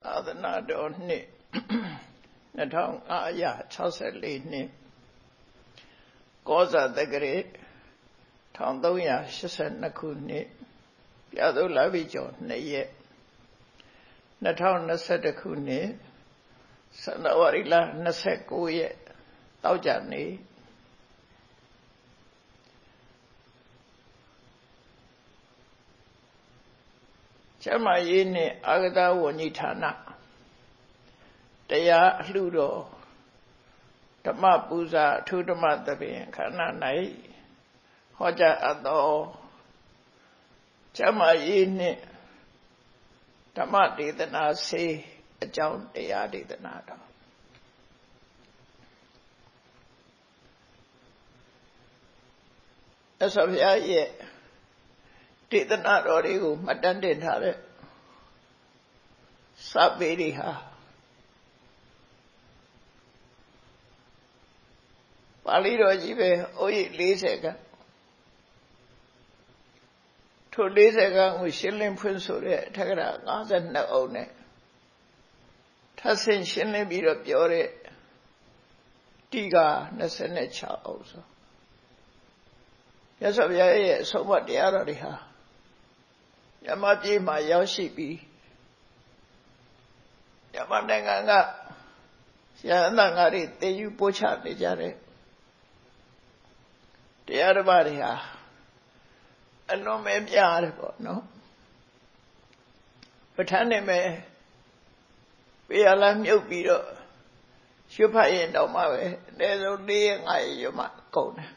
သာသနာတော်နှစ်2564နှစ်ကောဇာတက္ကရာ1382ခုနှစ်ပြာသိုလလပြည့်ကျော်2ရက်2021ခုနှစ်ဇန်နဝါရီလ29ရက်တောက်ကြနေ့ကျမရေးနှင့်အာဂတဝန်ကြီးဌာနတရားအလှူတော်ဓမ္မပူဇာအထူးဓမ္မသဘင်ခန္ဓာ၌ဟောကြားအပ်သောကျမရေးနှင့်ဓမ္မဒေသနာစေအကြောင်းတရားဒေသနာတော်အစဗျာရဲ့ဒေသနာတော်တွေကိုမှတ်တမ်းတင်ထားတဲ့စာပေတွေဟာပါဠိတော်ကြီးပဲအိုးရိပ်40ကထို40ကကိုရှင်းလင်းဖွင့်ဆိုတဲ့ထက္ကရာ52အုပ်နဲ့ထပ်ဆင့်ရှင်းလင်းပြီးတော့ပြောတဲ့တိက26အုပ်ဆိုရသော်ဗျာရဲ့အဆုံးအမတရားတော်တွေဟာမြမပြည်မှာရောက်ရှိပြီးမြမနိုင်ငံကရဟန္တာငါတွေတည်ယူပို့ချနေကြတဲ့တရားဓမ္မတွေဟာအလွန်ပဲများတယ်ပေါ့နော်ပဋ္ဌာန်းနဲ့ပဲပေရလာမြုပ်ပြီးတော့ရွှတ်ဖတ်ရင်တော့မှပဲအနည်းဆုံး4ရက်5ရက်ရွတ်မှကုန်တယ်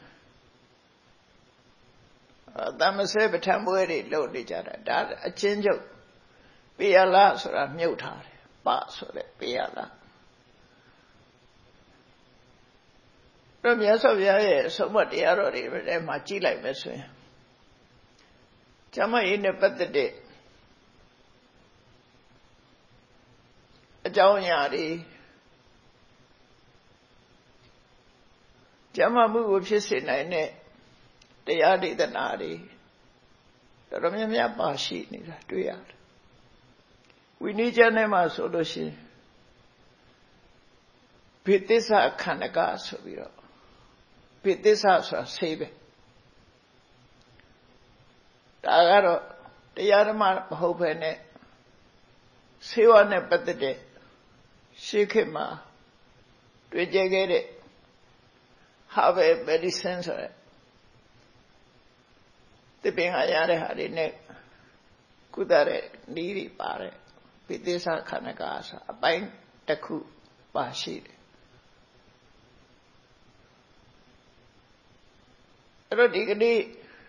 သမစဲပဋ္ဌာန်းပွဲတွေလုပ်နေကြတာဒါအချင်းချုပ်ပေရလာဆိုတာမြုပ်ထားတယ်ပဆိုတဲ့ပေရလာတော့မြတ်စွာဘုရားရဲ့အဆုံးအမတရားတော်တွေထဲမှာကြည့်လိုက်မယ်ဆိုရင်ကျမ်းမာရေးနဲ့ပတ်သက်တဲ့အကြောင်းအရာတွေကျမ်းမာမှုကိုဖြစ်စေနိုင်တဲ့တရားဒေသနာတွေတော်တော်များများပါရှိနေတာတွေ့ရတယ်ဝိနည်းကျမ်းထဲမှာဆိုလို့ရှိရင်ဘိသစ္စာခန္ဓကဆိုပြီးတော့ဘိသစ္စာဆိုတာဆေးပဲဒါကတော့တရားဓမ္မမဟုတ်ဘဲနဲ့ဆေးဝါးနဲ့ပတ်သက်တဲ့ရှေးခေတ်မှာတွေ့ကြခဲ့တဲ့ Herbal medicine ဆိုတဲ့သစ်ပင်ကရတဲ့ဟာတွေနဲ့ကုသတဲ့နည်းတွေပါတယ်ဘိသစ္စာခန္ဓကဆိုအပိုင်းတစ်ခုပါရှိတယ်အဲ့တော့ဒီကနေ့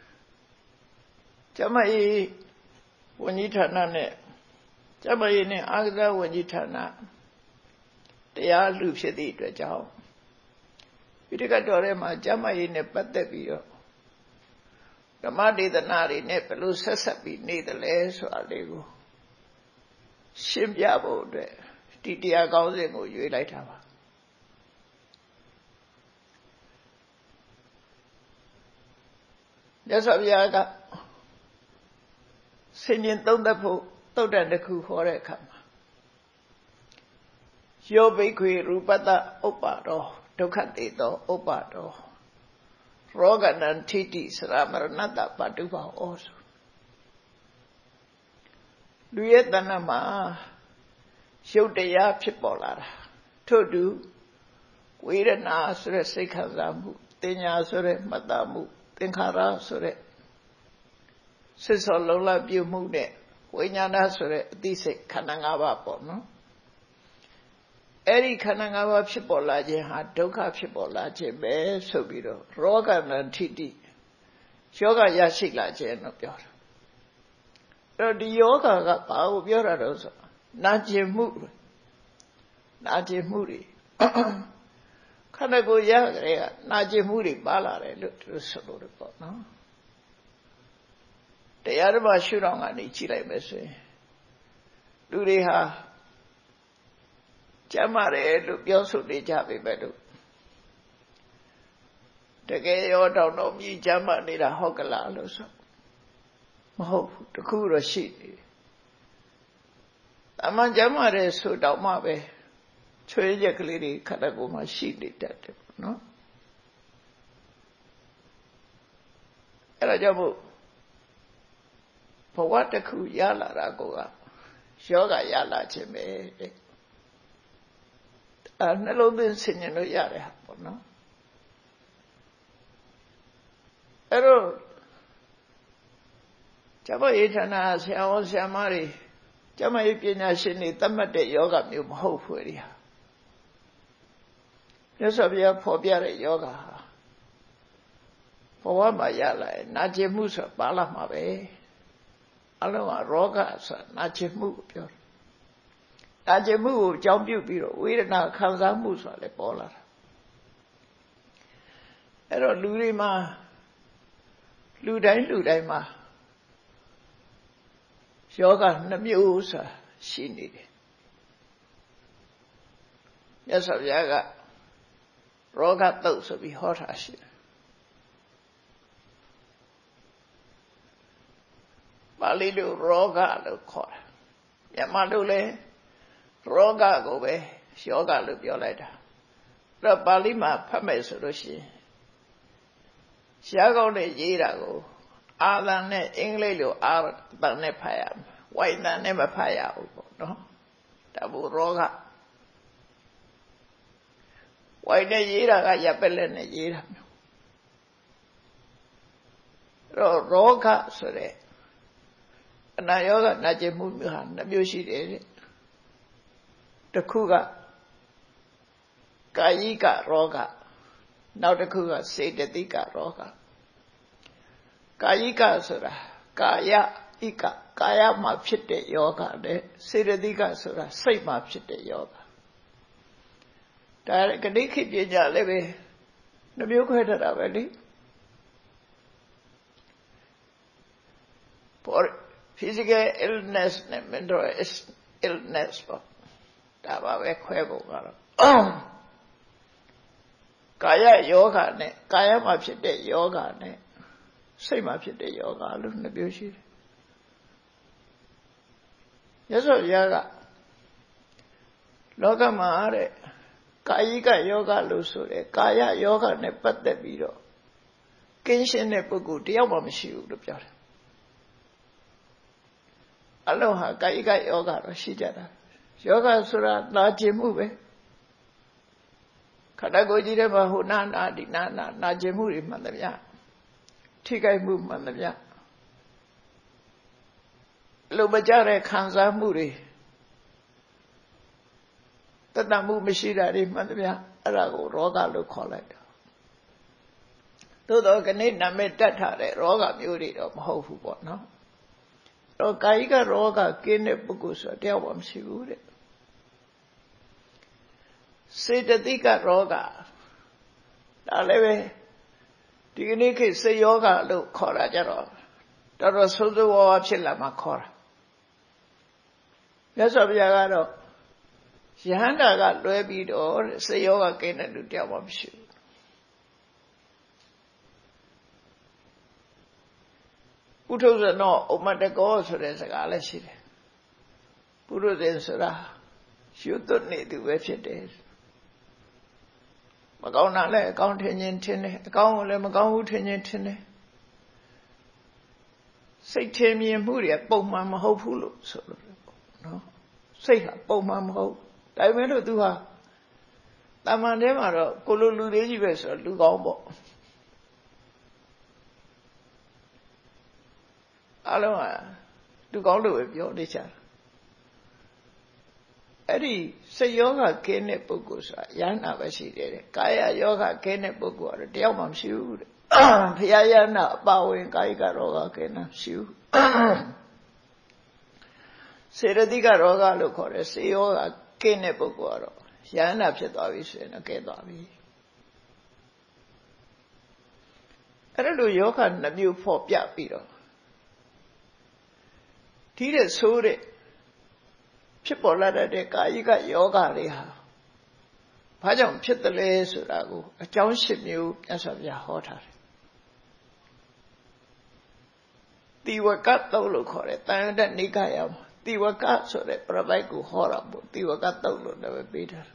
ကျမကြီးဝန်ကြီးဌာနနဲ့ကျမကြီးနဲ့အာဂတဝန်ကြီးဌာနတရားလူဖြစ်သည့်အတွက်ကြောင့်ပိဋကတ်တော်ထဲမှာကျမကြီးနဲ့ပတ်သက်ပြီးတော့ဓမ္မဒေသနာတွေနဲ့ဘယ်လိုဆက်ဆက်ပြီးနေသလဲဆိုတာလေးကိုရှင်းပြဖို့အတွက်ဒီတရားကောင်းစဉ်ကိုရွေးလိုက်တာပါမြတ်စွာဘုရားကဆင်ញင်သုံးသပ်ဖို့သုတ်တန်တစ်ခုဟောတဲ့အခါမှာယောဘိက္ခွေရူပတ္တဥပ္ပါဒောဒုက္ခတေတောဥပ္ပါဒောရောဂနံထိတိစရမရဏတ္တပတုပ္ပါဩဆိုလူရဲ့တဏ္ဍမှာရုပ်တရားဖြစ်ပေါ်လာတာထို့တူဝေဒနာဆိုတဲ့စိတ်ခံစားမှုတင်ညာဆိုတဲ့မှတ်သားမှုသင်္ခါရဆိုတဲ့စိတ်ဆောလုံလပြုမှုနဲ့ဝိညာဏဆိုတဲ့အသိစိတ်ခန္ဓာ၅ပါးပေါ့နော်အဲ့ဒီခန္ဓာ၅ပါးဖြစ်ပေါ်လာခြင်းဟာဒုက္ခဖြစ်ပေါ်လာခြင်းပဲဆိုပြီးတော့ရောဂနံထိတိယောဂရရှိလာခြင်းလို့ပြောတာအဲ့တော့ဒီယောဂကဘာကိုပြောတာတော့ဆိုနာကျင်မှုတွေခန္ဓာကိုယ်ရကြတဲ့ကနာကျင်မှုတွေပါလာတယ်လို့သူဆိုလို့ရပေါ့နော်တရားဓမ္မရှုထောင့်ကနေကြည့်လိုက်မယ်ဆိုရင်လူတွေဟာကျမ်းမာတယ်လို့ပြောဆိုနေကြပေမဲ့လို့တကယ်ရောတော့မြည်ကျမ်းမာနေတာဟုတ်ကလားလို့ဆိုမဟုတ်ဘူးတခုတော့ရှိနေတယ်တမန်ကျမ်းမာတဲ့ဆိုတော့မှပဲချွေးချက်ကလေးတွေခန္ဓာကိုယ်မှာရှိနေတတ်တယ်ပေါ့နော်အဲ့ဒါကြောင့်မို့ဘဝတစ်ခုရလာတာကိုကယောဂရလာခြင်းပဲတဲ့နှလုံးသွင်းဆင်ញင်လို့ရတယ်ဟာပေါ့နော်အဲ့တော့ကျမရေးဌာနဆရာဝန်ဆရာမတွေကျမရေးပညာရှင်တွေသတ်မှတ်တဲ့ယောဂမျိုးမဟုတ်ဘူးလေဟာမြတ်စွာဘုရားဖော်ပြတဲ့ယောဂဟာဘဝမှာရလာရင်နာကျင်မှုဆိုပါလာမှာပဲအလုံးကရောဂဆိုနာကျင်မှုကိုပြောတယ်နာကျင်မှုကိုအကြောင်းပြုပြီးတော့ဝေဒနာခံစားမှုဆိုတာလည်းပေါ်လာတာအဲ့တော့လူတွေမှာလူတိုင်းမှာယောဂ2မျိုးဆိုတာရှိနေတယ်မြတ်စွာဘုရားကရောဂတုတ်ဆိုပြီးဟောတာရှိတယ်ပါဠိလိုရောဂလို့ခေါ်တာမြန်မာလိုလည်းရောဂကိုပဲယောဂလို့ပြောလိုက်တာအဲ့တော့ပါဠိမှာဖတ်မယ်ဆိုလို့ရှိရင်ရှားကောင်းနဲ့ရေးတာကိုအာသံနဲ့အင်္ဂလိပ်လိုအာသံနဲ့ဖတ်ရမယ်ဝိုင်သံနဲ့မဖတ်ရဘူးပေါ့နော်ဒါဘူးရောဂဝိုင်နဲ့ရေးတာကရပ်ပက်လက်နဲ့ရေးတာမျိုးအဲ့တော့ရောဂဆိုတဲ့အနာယောဂနာကျင်မှုမျိုးဟာ2မျိုးရှိတယ်တဲ့တစ်ခုကကာယိကရောဂနောက်တစ်ခုကစေတသိကရောဂကာယိကဆိုတာကာယဣကကာယမှာဖြစ်တဲ့ယောဂနဲ့စေတသိကဆိုတာစိတ်မှာဖြစ်တဲ့ယောဂဒါကတိခေတ်ပညာလည်းပဲ2မျိုးခွဲထားတာပဲလေphysical illness နဲ့ mental illness ပေါ့ဒါပါပဲခွဲပုံကတော့ကာယယောဂနဲ့ကာယမှာဖြစ်တဲ့ယောဂနဲ့စိတ်မှာဖြစ်တဲ့ယောဂလို့2မျိုးရှိတယ်ရသော်ဘုရားကလောကမှာတဲ့ကာယိကယောဂလို့ဆိုတဲ့ကာယယောဂနဲ့ပတ်သက်ပြီးတော့ကင်းရှင်းတဲ့ပုဂ္ဂိုလ်တယောက်မှမရှိဘူးလို့ပြောတယ်အလုံးဟာကာယိကယောဂတော့ရှိကြတာယောဂဆိုတာနာကျင်မှုပဲခန္ဓာကိုယ်ကြီးထဲမှာဟိုနာဒီနာကျင်မှုတွေမှန်သမျှထိခိုက်မှုမှန်သမျှလိုမကြတဲ့ခံစားမှုတွေတတမှုမရှိတာတွေမှန်သမျှအဲ့ဒါကိုရောဂလို့ခေါ်လိုက်တာသို့တော့ခဏနာမည်တက်ထားတဲ့ရောဂမျိုးတွေတော့မဟုတ်ဘူးပေါ့နော်တော့ကာယိကရောဂကင်းတဲ့ပုဂ္ဂိုလ်ဆိုတယောက်မှမရှိဘူးတဲ့စေတသိကရောဂဒါလည်းပဲဒီကနေ့ခေတ်စေယောဂလို့ခေါ်တာကြတော့တော်တော်ဆိုးဆိုးဝါးဝါးဖြစ်လာမှခေါ်တာမြတ်စွာဘုရားကတော့ယဟန္တာကလွဲပြီးတော့စေယောဂကင်းတဲ့လူတယောက်မှမရှိဘူးပုထုဇနောဥမတကောဆိုတဲ့စကားလည်းရှိတယ်ပုရုဇဉ်ဆိုတာရှုသွတ်နေသူပဲဖြစ်တယ်မကောင်းတာလည်းအကောင်းထင်ခြင်းထင်တယ်အကောင်းကိုလည်းမကောင်းဘူးထင်ခြင်းထင်တယ်စိတ်ထင်မြင်မှုတွေပုံမှန်မဟုတ်ဘူးလို့ဆိုလို့နော်စိတ်ဟာပုံမှန်မဟုတ်ဒါပေမဲ့လို့သူဟာတာမန်ထဲမှာတော့ကိုလိုလူလေးကြီးပဲဆိုတော့လူကောင်းပေါ့အလုံးကလူကောင်းလို့ပဲပြောနေကြတယ်အဲ့ဒီစိတ်ယောဂကင်းတဲ့ပုဂ္ဂိုလ်ဆိုတာယန္နာပဲရှိတယ်တဲ့ကာယယောဂကင်းတဲ့ပုဂ္ဂိုလ်ကတော့တယောက်မှမရှိဘူးတဲ့ဘုရားယန္နာအပါဝင်ကာယကရောဂကင်းတာမရှိဘူးစေတသိကရောဂလို့ခေါ်တယ်စေယောဂကင်းတဲ့ပုဂ္ဂိုလ်ကတော့ယန္နာဖြစ်သွားပြီဆိုရင်တော့ကဲသွားပြီအဲ့ဒါလိုယောဂ2မျိုးဖော်ပြပြီးတော့ဒီတဲ့ဆိုတဲ့ဖြစ်ပေါ်လာတဲ့ကာယကယောဂတွေဟာဘာကြောင့်ဖြစ်တယ်လဲဆိုတာကိုအကြောင်း10မျိုးမြတ်စွာဘုရားဟောထားတယ်တိဝကတ်တုတ်လို့ခေါ်တယ်တန်ရတ္တနိကာယမှာတိဝကဆိုတဲ့ပြပိုက်ကိုဟောတာပေါ့တိဝကတုတ်လို့လည်းပေးထား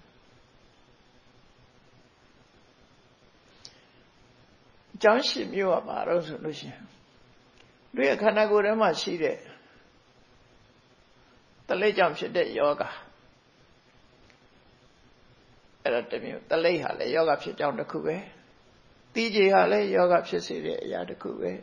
အကြောင်းရှိမျိုးကဘာလို့ဆိုလို့ရှိရင်တို့ရဲ့ခန္ဓာကိုယ်ထဲမှာရှိတဲ့တလိပ်ကြောင့်ဖြစ်တဲ့ယောဂအဲ့ဒါတမျိုးတလိပ်ဟာလည်းယောဂဖြစ်ကြောင်းတစ်ခုပဲတီးကြေဟာလည်းယောဂဖြစ်စေတဲ့အရာတစ်ခုပဲ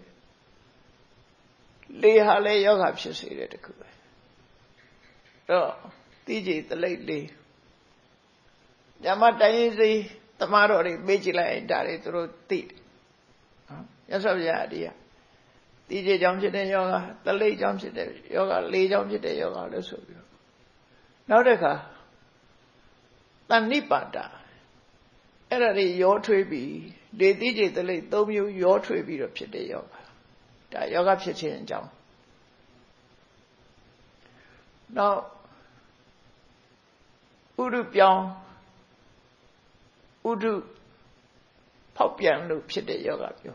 လေဟာလည်းယောဂဖြစ်စေတဲ့တစ်ခုပဲတော့တီးကြေတလိပ်လေညမတိုင်းစီတမားတော်တွေမေ့ကြည့်လိုက်ဒါတွေသူတို့သိတယ်နော်ရသော်ပြာဒီကတီးကြေကြောင့်ဖြစ်တဲ့ယောဂတလိပ်ကြောင့်ဖြစ်တဲ့ယောဂလေကြောင့်ဖြစ်တဲ့ယောဂလို့ဆိုပြီးတော့နောက်တစ်ခါတဏိပါဒအဲ့ဒါတွေရောထွေးပြီးလေတိကျတလိပ်၃မျိုးရောထွေးပြီးတော့ဖြစ်တဲ့ယောဂဒါယောဂဖြစ်ခြင်းအကြောင်းနောက်ဥဒုပြောင်းဥဒုဖောက်ပြန်လို့ဖြစ်တဲ့ယောဂပြော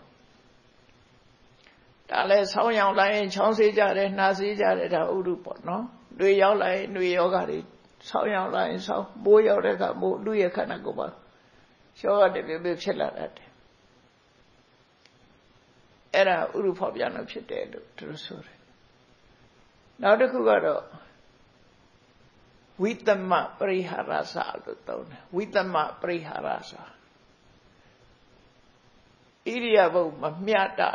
ဒါလည်းဆောင်းရောင်လိုက်ချောင်းစေးကြတယ်နှာစေးကြတယ်ဒါဥဒုပေါ့နော်ຫນွေရောက်လိုက်ຫນွေယောဂတွေဆောင်းရောင်လိုက်ဆောင်းမိုးရောက်တဲ့အခါမိုးလူရဲ့ခန္ဓာကိုယ်မှာယောဂတပြည့်ပြည့်ဖြစ်လာတယ်အဲ့ဒါဥရုဖောက်ပြန်လို့ဖြစ်တယ်လို့သူတို့ဆိုတယ်နောက်တစ်ခုကတော့ဝိသမပရိဟာရစလို့သုံးတယ်ဝိသမပရိဟာရစဣရိယာပုမမျှတာ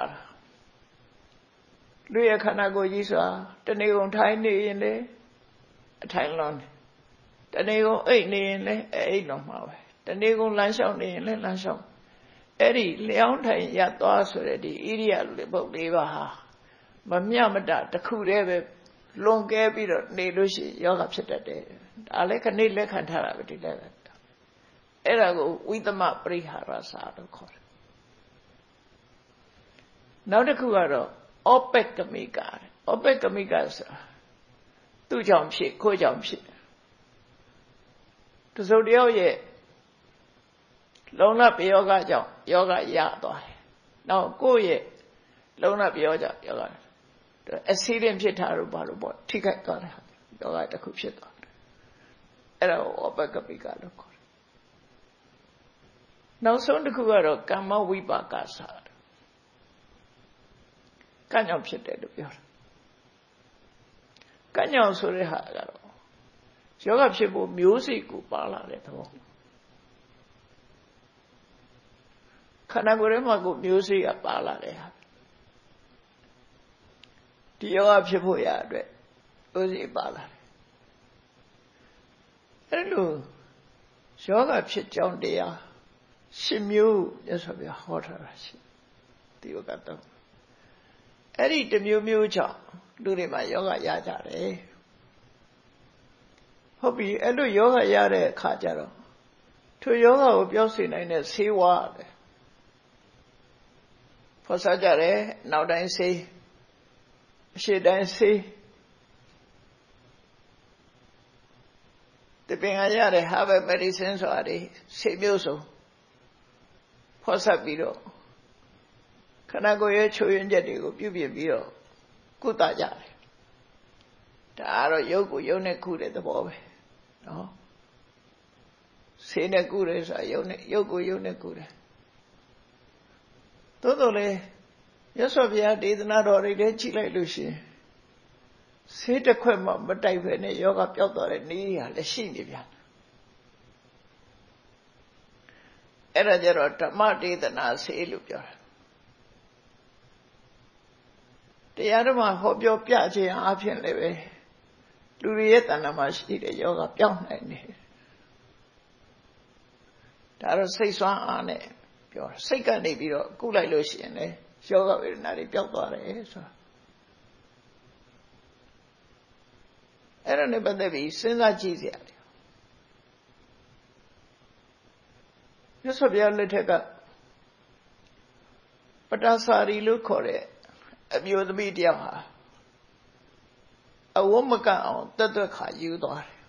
လူရဲ့ခန္ဓာကိုယ်ကြီးစွာတဏှိကုံထိုင်နေရင်လေအထိုင်လွန်တယ်တဏှိကုံအိတ်နေရင်လေအိတ်လွန်မှာပဲတဏှိကုံလမ်းလျှောက်နေရင်လေလမ်းလျှောက်အဲ့ဒီလျောင်းထိုင်ရသွားဆိုတဲ့ဒီဣရိယာပုတ်၄ပါးဟာမမျှမတတစ်ခုတည်းပဲလွန်ကဲပြီးတော့နေလို့ရှိရင်ယောဂဖြစ်တတ်တယ်ဒါလည်းခဏလက်ခံထားတာပဲဒီလည်းပဲအဲ့ဒါကိုဝိသမပရိဟာရစာလို့ခေါ်တယ်နောက်တစ်ခုကတော့ဩပက်ကမိကဩပက်ကမိကဆိုတာသူ့ကြောင့်ဖြစ်ကိုယ့်ကြောင့်ဖြစ်တစုံတယောက်ရဲ့လုံလပယောဂကြောင့်ယောဂရသွားတယ်နောက်ကိုယ့်ရဲ့လုံလပယောကြောင့်ယောဂအဆီးရင်ဖြစ်တာလို့ဘာလို့ပေါ့ထိခိုက်သွားတယ်ယောဂတစ်ခုဖြစ်သွားတယ်အဲ့ဒါကိုဩပက်ကမိကလို့ခေါ်တယ်နောက်ဆုံးတစ်ခုကတော့ကမ္မဝိပါကစာကံ့ကြောင့်ဖြစ်တယ်လို့ပြောတယ်ကံ့ကြောင့်ဆိုတဲ့ဟာကတော့ယောဂဖြစ်ဖို့မျိုးစိတ်ကိုပါလာတဲ့သဘောခန္ဓာကိုယ်ထဲမှာကိုမျိုးစိတ်ကပါလာတဲ့ဟာဒီယောဂဖြစ်ဖို့ရအတွက်မျိုးစိတ်ပါလာတယ်အဲ့လိုယောဂဖြစ်ကြောင်းတရား10မျိုးရသော်ပြဟောထားတာရှိဒီယောဂတော့အဲ့ဒီတစ်မျိုးမျိုးကြောင့်လူတွေမှာယောဂရကြတယ်ဟုတ်ပြီအဲ့လိုယောဂရတဲ့အခါကျတော့ထိုယောဂကိုပြောစေနိုင်တဲ့ဆေးဝါးတယ်ဖော်စားကြတယ်နောက်တိုင်းဆေးအရှိတိုင်းဆေးဒီပင်ကရတဲ့ herbal medicine ဆိုတာဒီဆေးမျိုးစုံဖော်စားပြီးတော့ခန္ဓာကိုယ်ရဲ့ချိုးယွင်းချက်တွေကိုပြုပြင်ပြီးတော့ကုသကြတယ်ဒါကတော့ရုပ်ကိုရုပ်နဲ့ကုတဲ့သဘောပဲနော်ဆေးနဲ့ကုတယ်ဆိုတာရုပ်ကိုရုပ်နဲ့ကုတယ်သို့တော်လည်းရသော်ဘုရားဒေသနာတော်တွေလည်းကြည့်လိုက်လို့ရှိရင်ဆေးတစ်ခွက်မှမတိုက်ဖဲနဲ့ယောဂပျောက်သွားတဲ့နည်းဟာလည်းရှိနေပြန်အဲ့ဒါကြတော့ဓမ္မဒေသနာဆေးလို့ပြောတာတရားဓမ္မဟောပြောပြခြင်းအပြင်လည်းပဲလူတွေရဲ့တဏ္ဍာမှာရှိတဲ့ယောဂပျောက်နိုင်တယ်ဒါတော့စိတ်ဆွမ်းအားနဲ့ပြောစိတ်ကနေပြီးတော့ကုလိုက်လို့ရှိရင်လေယောဂဝေဒနာတွေပျောက်သွားတယ်ဆိုတာအဲ့ဒါနဲ့ပတ်သက်ပြီးစဉ်းစားကြည့်စရာတယ်မြတ်စွာဘုရားလက်ထက်ကပတ္တစာရီလို့ခေါ်တဲ့အမျိုးသမီးတယောက်ဟာအဝတ်မကအောင်တက်ခါယူသွားတယ်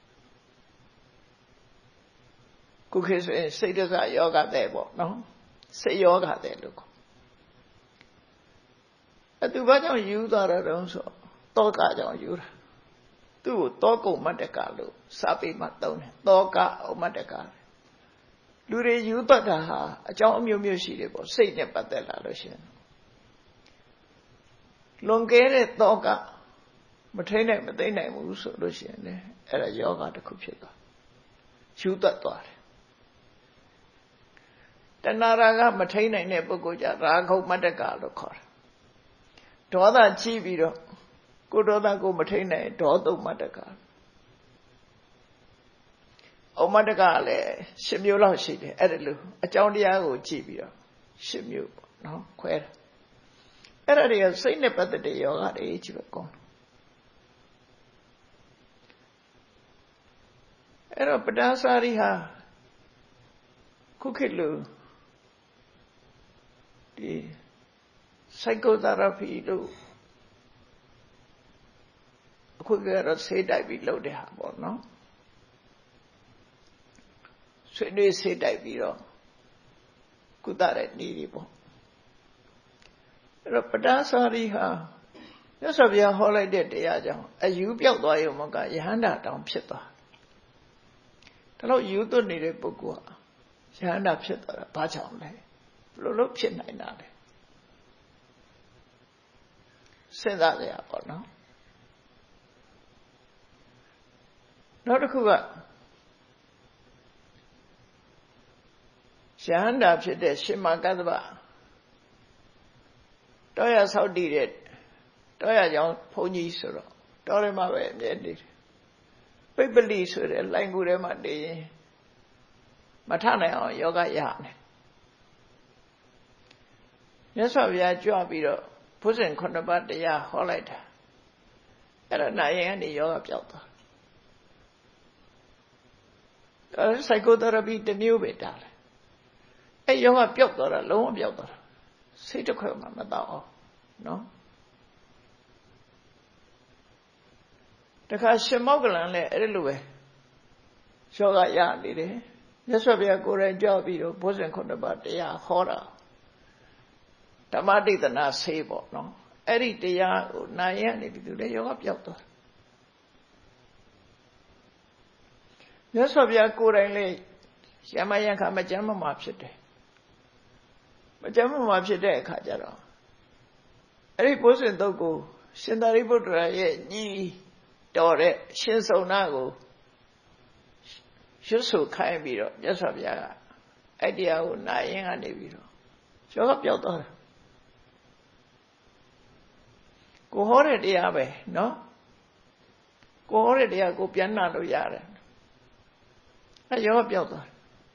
ခုခေတ်ဆိုရင်စိတ်တစယောဂတဲ့ပေါ့နော်စိတ်ယောဂတဲ့လို့ခေါ်သူဘာကြောင့်ယူသွားတာတုံးဆိုတောကကြောင့်ယူတာသူ့ကိုတောကုံမတ္တကလို့စာပေမှာသုံးတယ်တောကဩမတ္တကလူတွေယူတတ်တာဟာအကြောင်းအမျိုးမျိုးရှိတယ်ပေါ့စိတ်နဲ့ပတ်သက်လာလို့ရှိရင်လွန်ကဲတဲ့တောကမထိန်နိုင်မသိနိုင်ဘူးဆိုလို့ရှိရင်လေအဲ့ဒါယောဂတစ်ခုဖြစ်သွားယူတတ်သွားတယ်တဏှာရာကမထိန်နိုင်တဲ့ပုဂ္ဂိုလ်ကြရာဂုံမတ္တကလို့ခေါ်တယ်ဒေါသကြီးပြီးတော့ကိုဒေါသကိုမထိန်နိုင်ဒေါသုမတ္တကဩမတ္တကလည်း10မျိုးလောက်ရှိတယ်အဲ့ဒါလို့အကြောင်းတရားကိုကြည့်ပြီးတော့10မျိုးပေါ့နော်ခွဲတယ်အဲ့ဒါတွေကစိတ်နဲ့ပတ်သက်တဲ့ယောဂတွေကြီးပဲကောင်းအဲ့တော့ပဋ္ဌာန်းစာရီဟာခုခေတ်လိုဒီ psychotherapy လို့အခုကတော့ဆေးတိုက်ပြီးလုပ်တဲ့ဟာပေါ့နော်ဆွေးနွေးဆေးတိုက်ပြီးတော့ကုသတဲ့နည်းတွေပေါ့အဲ့တော့ပဋ္ဌာန်းစာရီဟာမြတ်စွာဘုရားဟောလိုက်တဲ့တရားကြောင့်အယူပြောက်သွားရုံမကယဟန္တာတောင်ဖြစ်သွားဒါလို့ယူသွတ်နေတဲ့ပုဂ္ဂိုလ်ဟာယဟန္တာဖြစ်သွားတာဘာကြောင့်လဲဘယ်လိုလုပ်ဖြစ်နိုင်တာလဲစဉ်းစားကြရပါတော့နောက်တစ်ခုကယဟန္တာဖြစ်တဲ့ရှင်မကတ္တဗတောရဆောက်တည်တဲ့တောရကြောင့်ဘုန်းကြီးဆိုတော့တောထဲမှာပဲအမြဲနေတယ်ပိပလိဆိုတဲ့လိုင်ကူထဲမှာနေရင်မထနိုင်အောင်ယောဂရမယ်မြတ်စွာဘုရားကြွပြီးတော့ဘုဇင်9ပါးတရားဟောလိုက်တာအဲ့ဒါနာရင်ကနေယောဂပျောက်သွားအဲ့ psychotherapy တစ်မျိုးပဲတားတယ်အဲ့ယောဂပျောက်သွားတာလုံးဝပျောက်သွားတာစိတ်တစ်ခွက်မှမတော့အောင်နော်တခါရှင်မောက္ကလန်လည်းအဲ့လိုပဲယောဂရနေတယ်မြတ်စွာဘုရားကိုယ်တိုင်ကြောက်ပြီးတော့ဘုဇင်9ပါးတရားဟောတာဓမ္မဒေသနာဆေးပေါ့နော်အဲ့ဒီတရားကိုနာရနေပြီသူလည်းယောဂပျောက်သွားမြတ်စွာဘုရားကိုယ်တိုင်လည်းယမယံခါမကြမ်းမမှာဖြစ်တယ်မကြမ်းမမှာဖြစ်တဲ့အခါကျတော့အဲ့ဒီဘုဇင်တုတ်ကိုရှင်သာရိပုတ္တရာရဲ့ညီတော်တဲ့ရှင်စုံနာကိုရွတ်ဆိုခိုင်းပြီးတော့မြတ်စွာဘုရားကအဲ့တရားကိုနာရင်ကနေပြီးတော့ယောဂပျောက်သွားတယ်ကိုဟောတဲ့တရားပဲနော်ကိုဟောတဲ့တရားကိုပြန်နာလို့ရတယ်အဲယောဂပျောက်သွား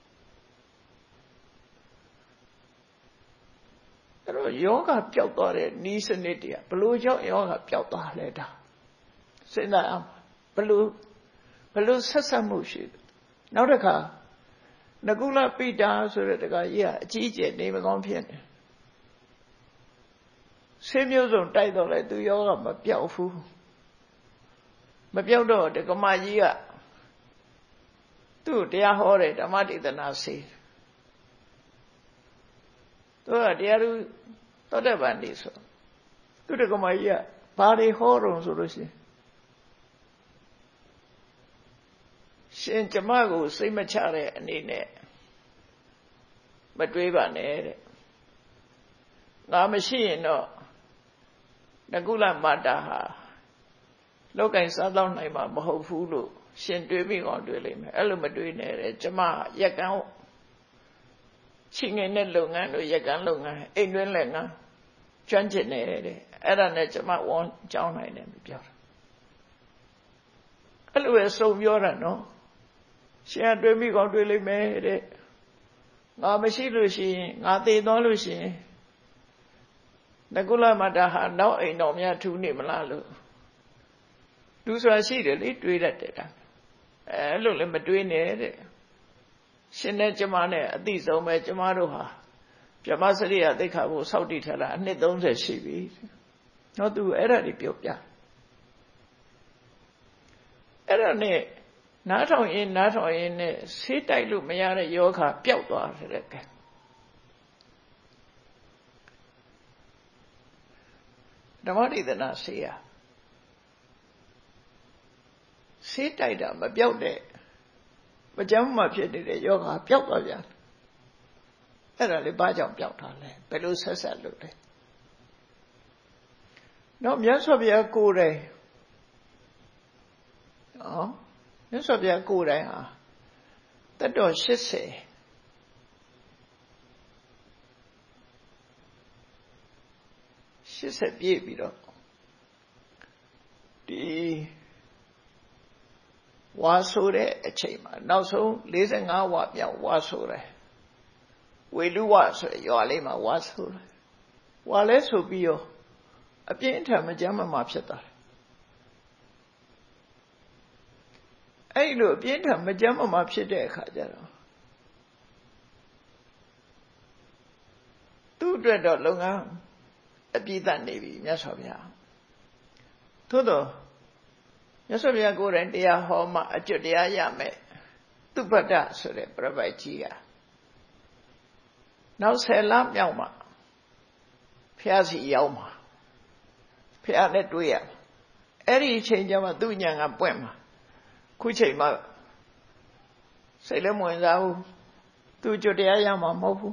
အဲ့တော့ယောဂပျောက်သွားတဲ့ဤစနစ်တရားဘလို့ကြောင့်ယောဂပျောက်သွားလဲဒါစဉ်းစားအောင်ဘလို့ဆက်ဆက်မှုရှိတယ်နောက်တစ်ခါနကုလပိတာဆိုတဲ့တခါကြီးကအကြီးကျယ်နေမကောင်းဖြစ်နေဆေးမျိုးစုံတိုက်တော့လဲသူယောဂမပျောက်ဘူးမပျောက်တော့တက္ကမကြီးကသူ့တရားဟောတယ်ဓမ္မဒေသနာဆေးသူကတရားသူသောတပန်နေဆိုသူတက္ကမကြီးကဘာတွေဟောတော့ဆိုလို့ရှိရင်ရှင်ကျမကိုစိတ်မချတဲ့အနေနဲ့မတွေးပါနဲ့တဲ့ငါမရှိရင်တော့နကုလမာတာဟာလောက်ကင်စားတော့နိုင်မှာမဟုတ်ဘူးလို့ရှင်တွေးပြီးကောင်းတွေးလိမ့်မယ်အဲ့လိုမတွေးနဲ့တဲ့ကျမရက်ကန်းချင်းငယ်တဲ့လုပ်ငန်းတို့ရက်ကန်းလုပ်ငန်းအိမ်တွင်းလက်ငန်းကျွမ်းကျင်နေတဲ့အဲ့ဒါနဲ့ကျမဝန်းကြောင်းနိုင်တယ်ပြောတာအဲ့လိုပဲစုံပြောတာနော်ရှင်ကတွေးမိကောင်းတွေးလိမ့်မယ်တဲ့ငါမရှိလို့ရှိရင်ငါသေသွားလို့ရှိရင်နကုလမတ္တဟာနောက်အိမ်တော်များထူးနေမလားလို့သူဆိုတာရှိတယ်လေတွေးတတ်တယ်ဒါအဲ့လိုလည်းမတွေးနဲ့တဲ့ရှင်နဲ့ကျမနဲ့အတိဆုံးပဲကျမတို့ဟာဗြဟ္မစရိယသိက္ခာကိုစောင့်တည်ထားတာအနှစ်30ရှိပြီတော့သူအဲ့ဒါတွေပြောပြအဲ့ဒါနဲ့နားထောင်ရင်နဲ့ဆေးတိုက်လို့မရတဲ့ယောဂပျောက်သွားတယ်ကဲဓမ္မဒေသနာဆေးရဆေးတိုက်တာမပြောက်တဲ့မကြမ်းမှဖြစ်နေတဲ့ယောဂပျောက်သွားပြန်အဲ့ဒါလေးဘာကြောင့်ပျောက်တာလဲဘယ်လိုဆက်ဆက်လို့လဲတော့မြတ်စွာဘုရားကိုယ်တိုင်မြတ်စွာဘုရားကိုယ်တိုင်ဟာတတ်တော်80ပြည့်ပြီးတော့ဒီဝါဆိုတဲ့အချိန်မှာနောက်ဆုံး45ဝမြောက်ဝါဆိုတယ်ဝေလူဝဆိုရွာလေးမှာဝါဆိုတယ်ဝါလဲဆိုပြီးတော့အပြင်းထန်မကြမ်းမှဖြစ်သွားတယ်အဲ့လိုအပြင်းထန်မကြမ်းမှဖြစ်တဲ့အခါကျတော့သူ့အတွက်တော့လုပ်ငန်းအပြည့်တတ်နေပြီမြတ်စွာဘုရားသို့တော့မြတ်စွာဘုရားကိုယ်တိုင်တရားဟောမှအကျွတ်တရားရမယ်သူပ္ပတ္တဆိုတဲ့ပြပိုက်ကြီးကနောက်10လမြောက်မှဘုရားစီရောက်မှာဘုရားနဲ့တွေ့ရအဲ့ဒီအချိန်ကျမှသူ့ဉာဏ်ကပွင့်မှာခုချိန်မှစိတ်လည်းမဝင်စားဘူးသူကျွတ်တရားရမှာမဟုတ်ဘူး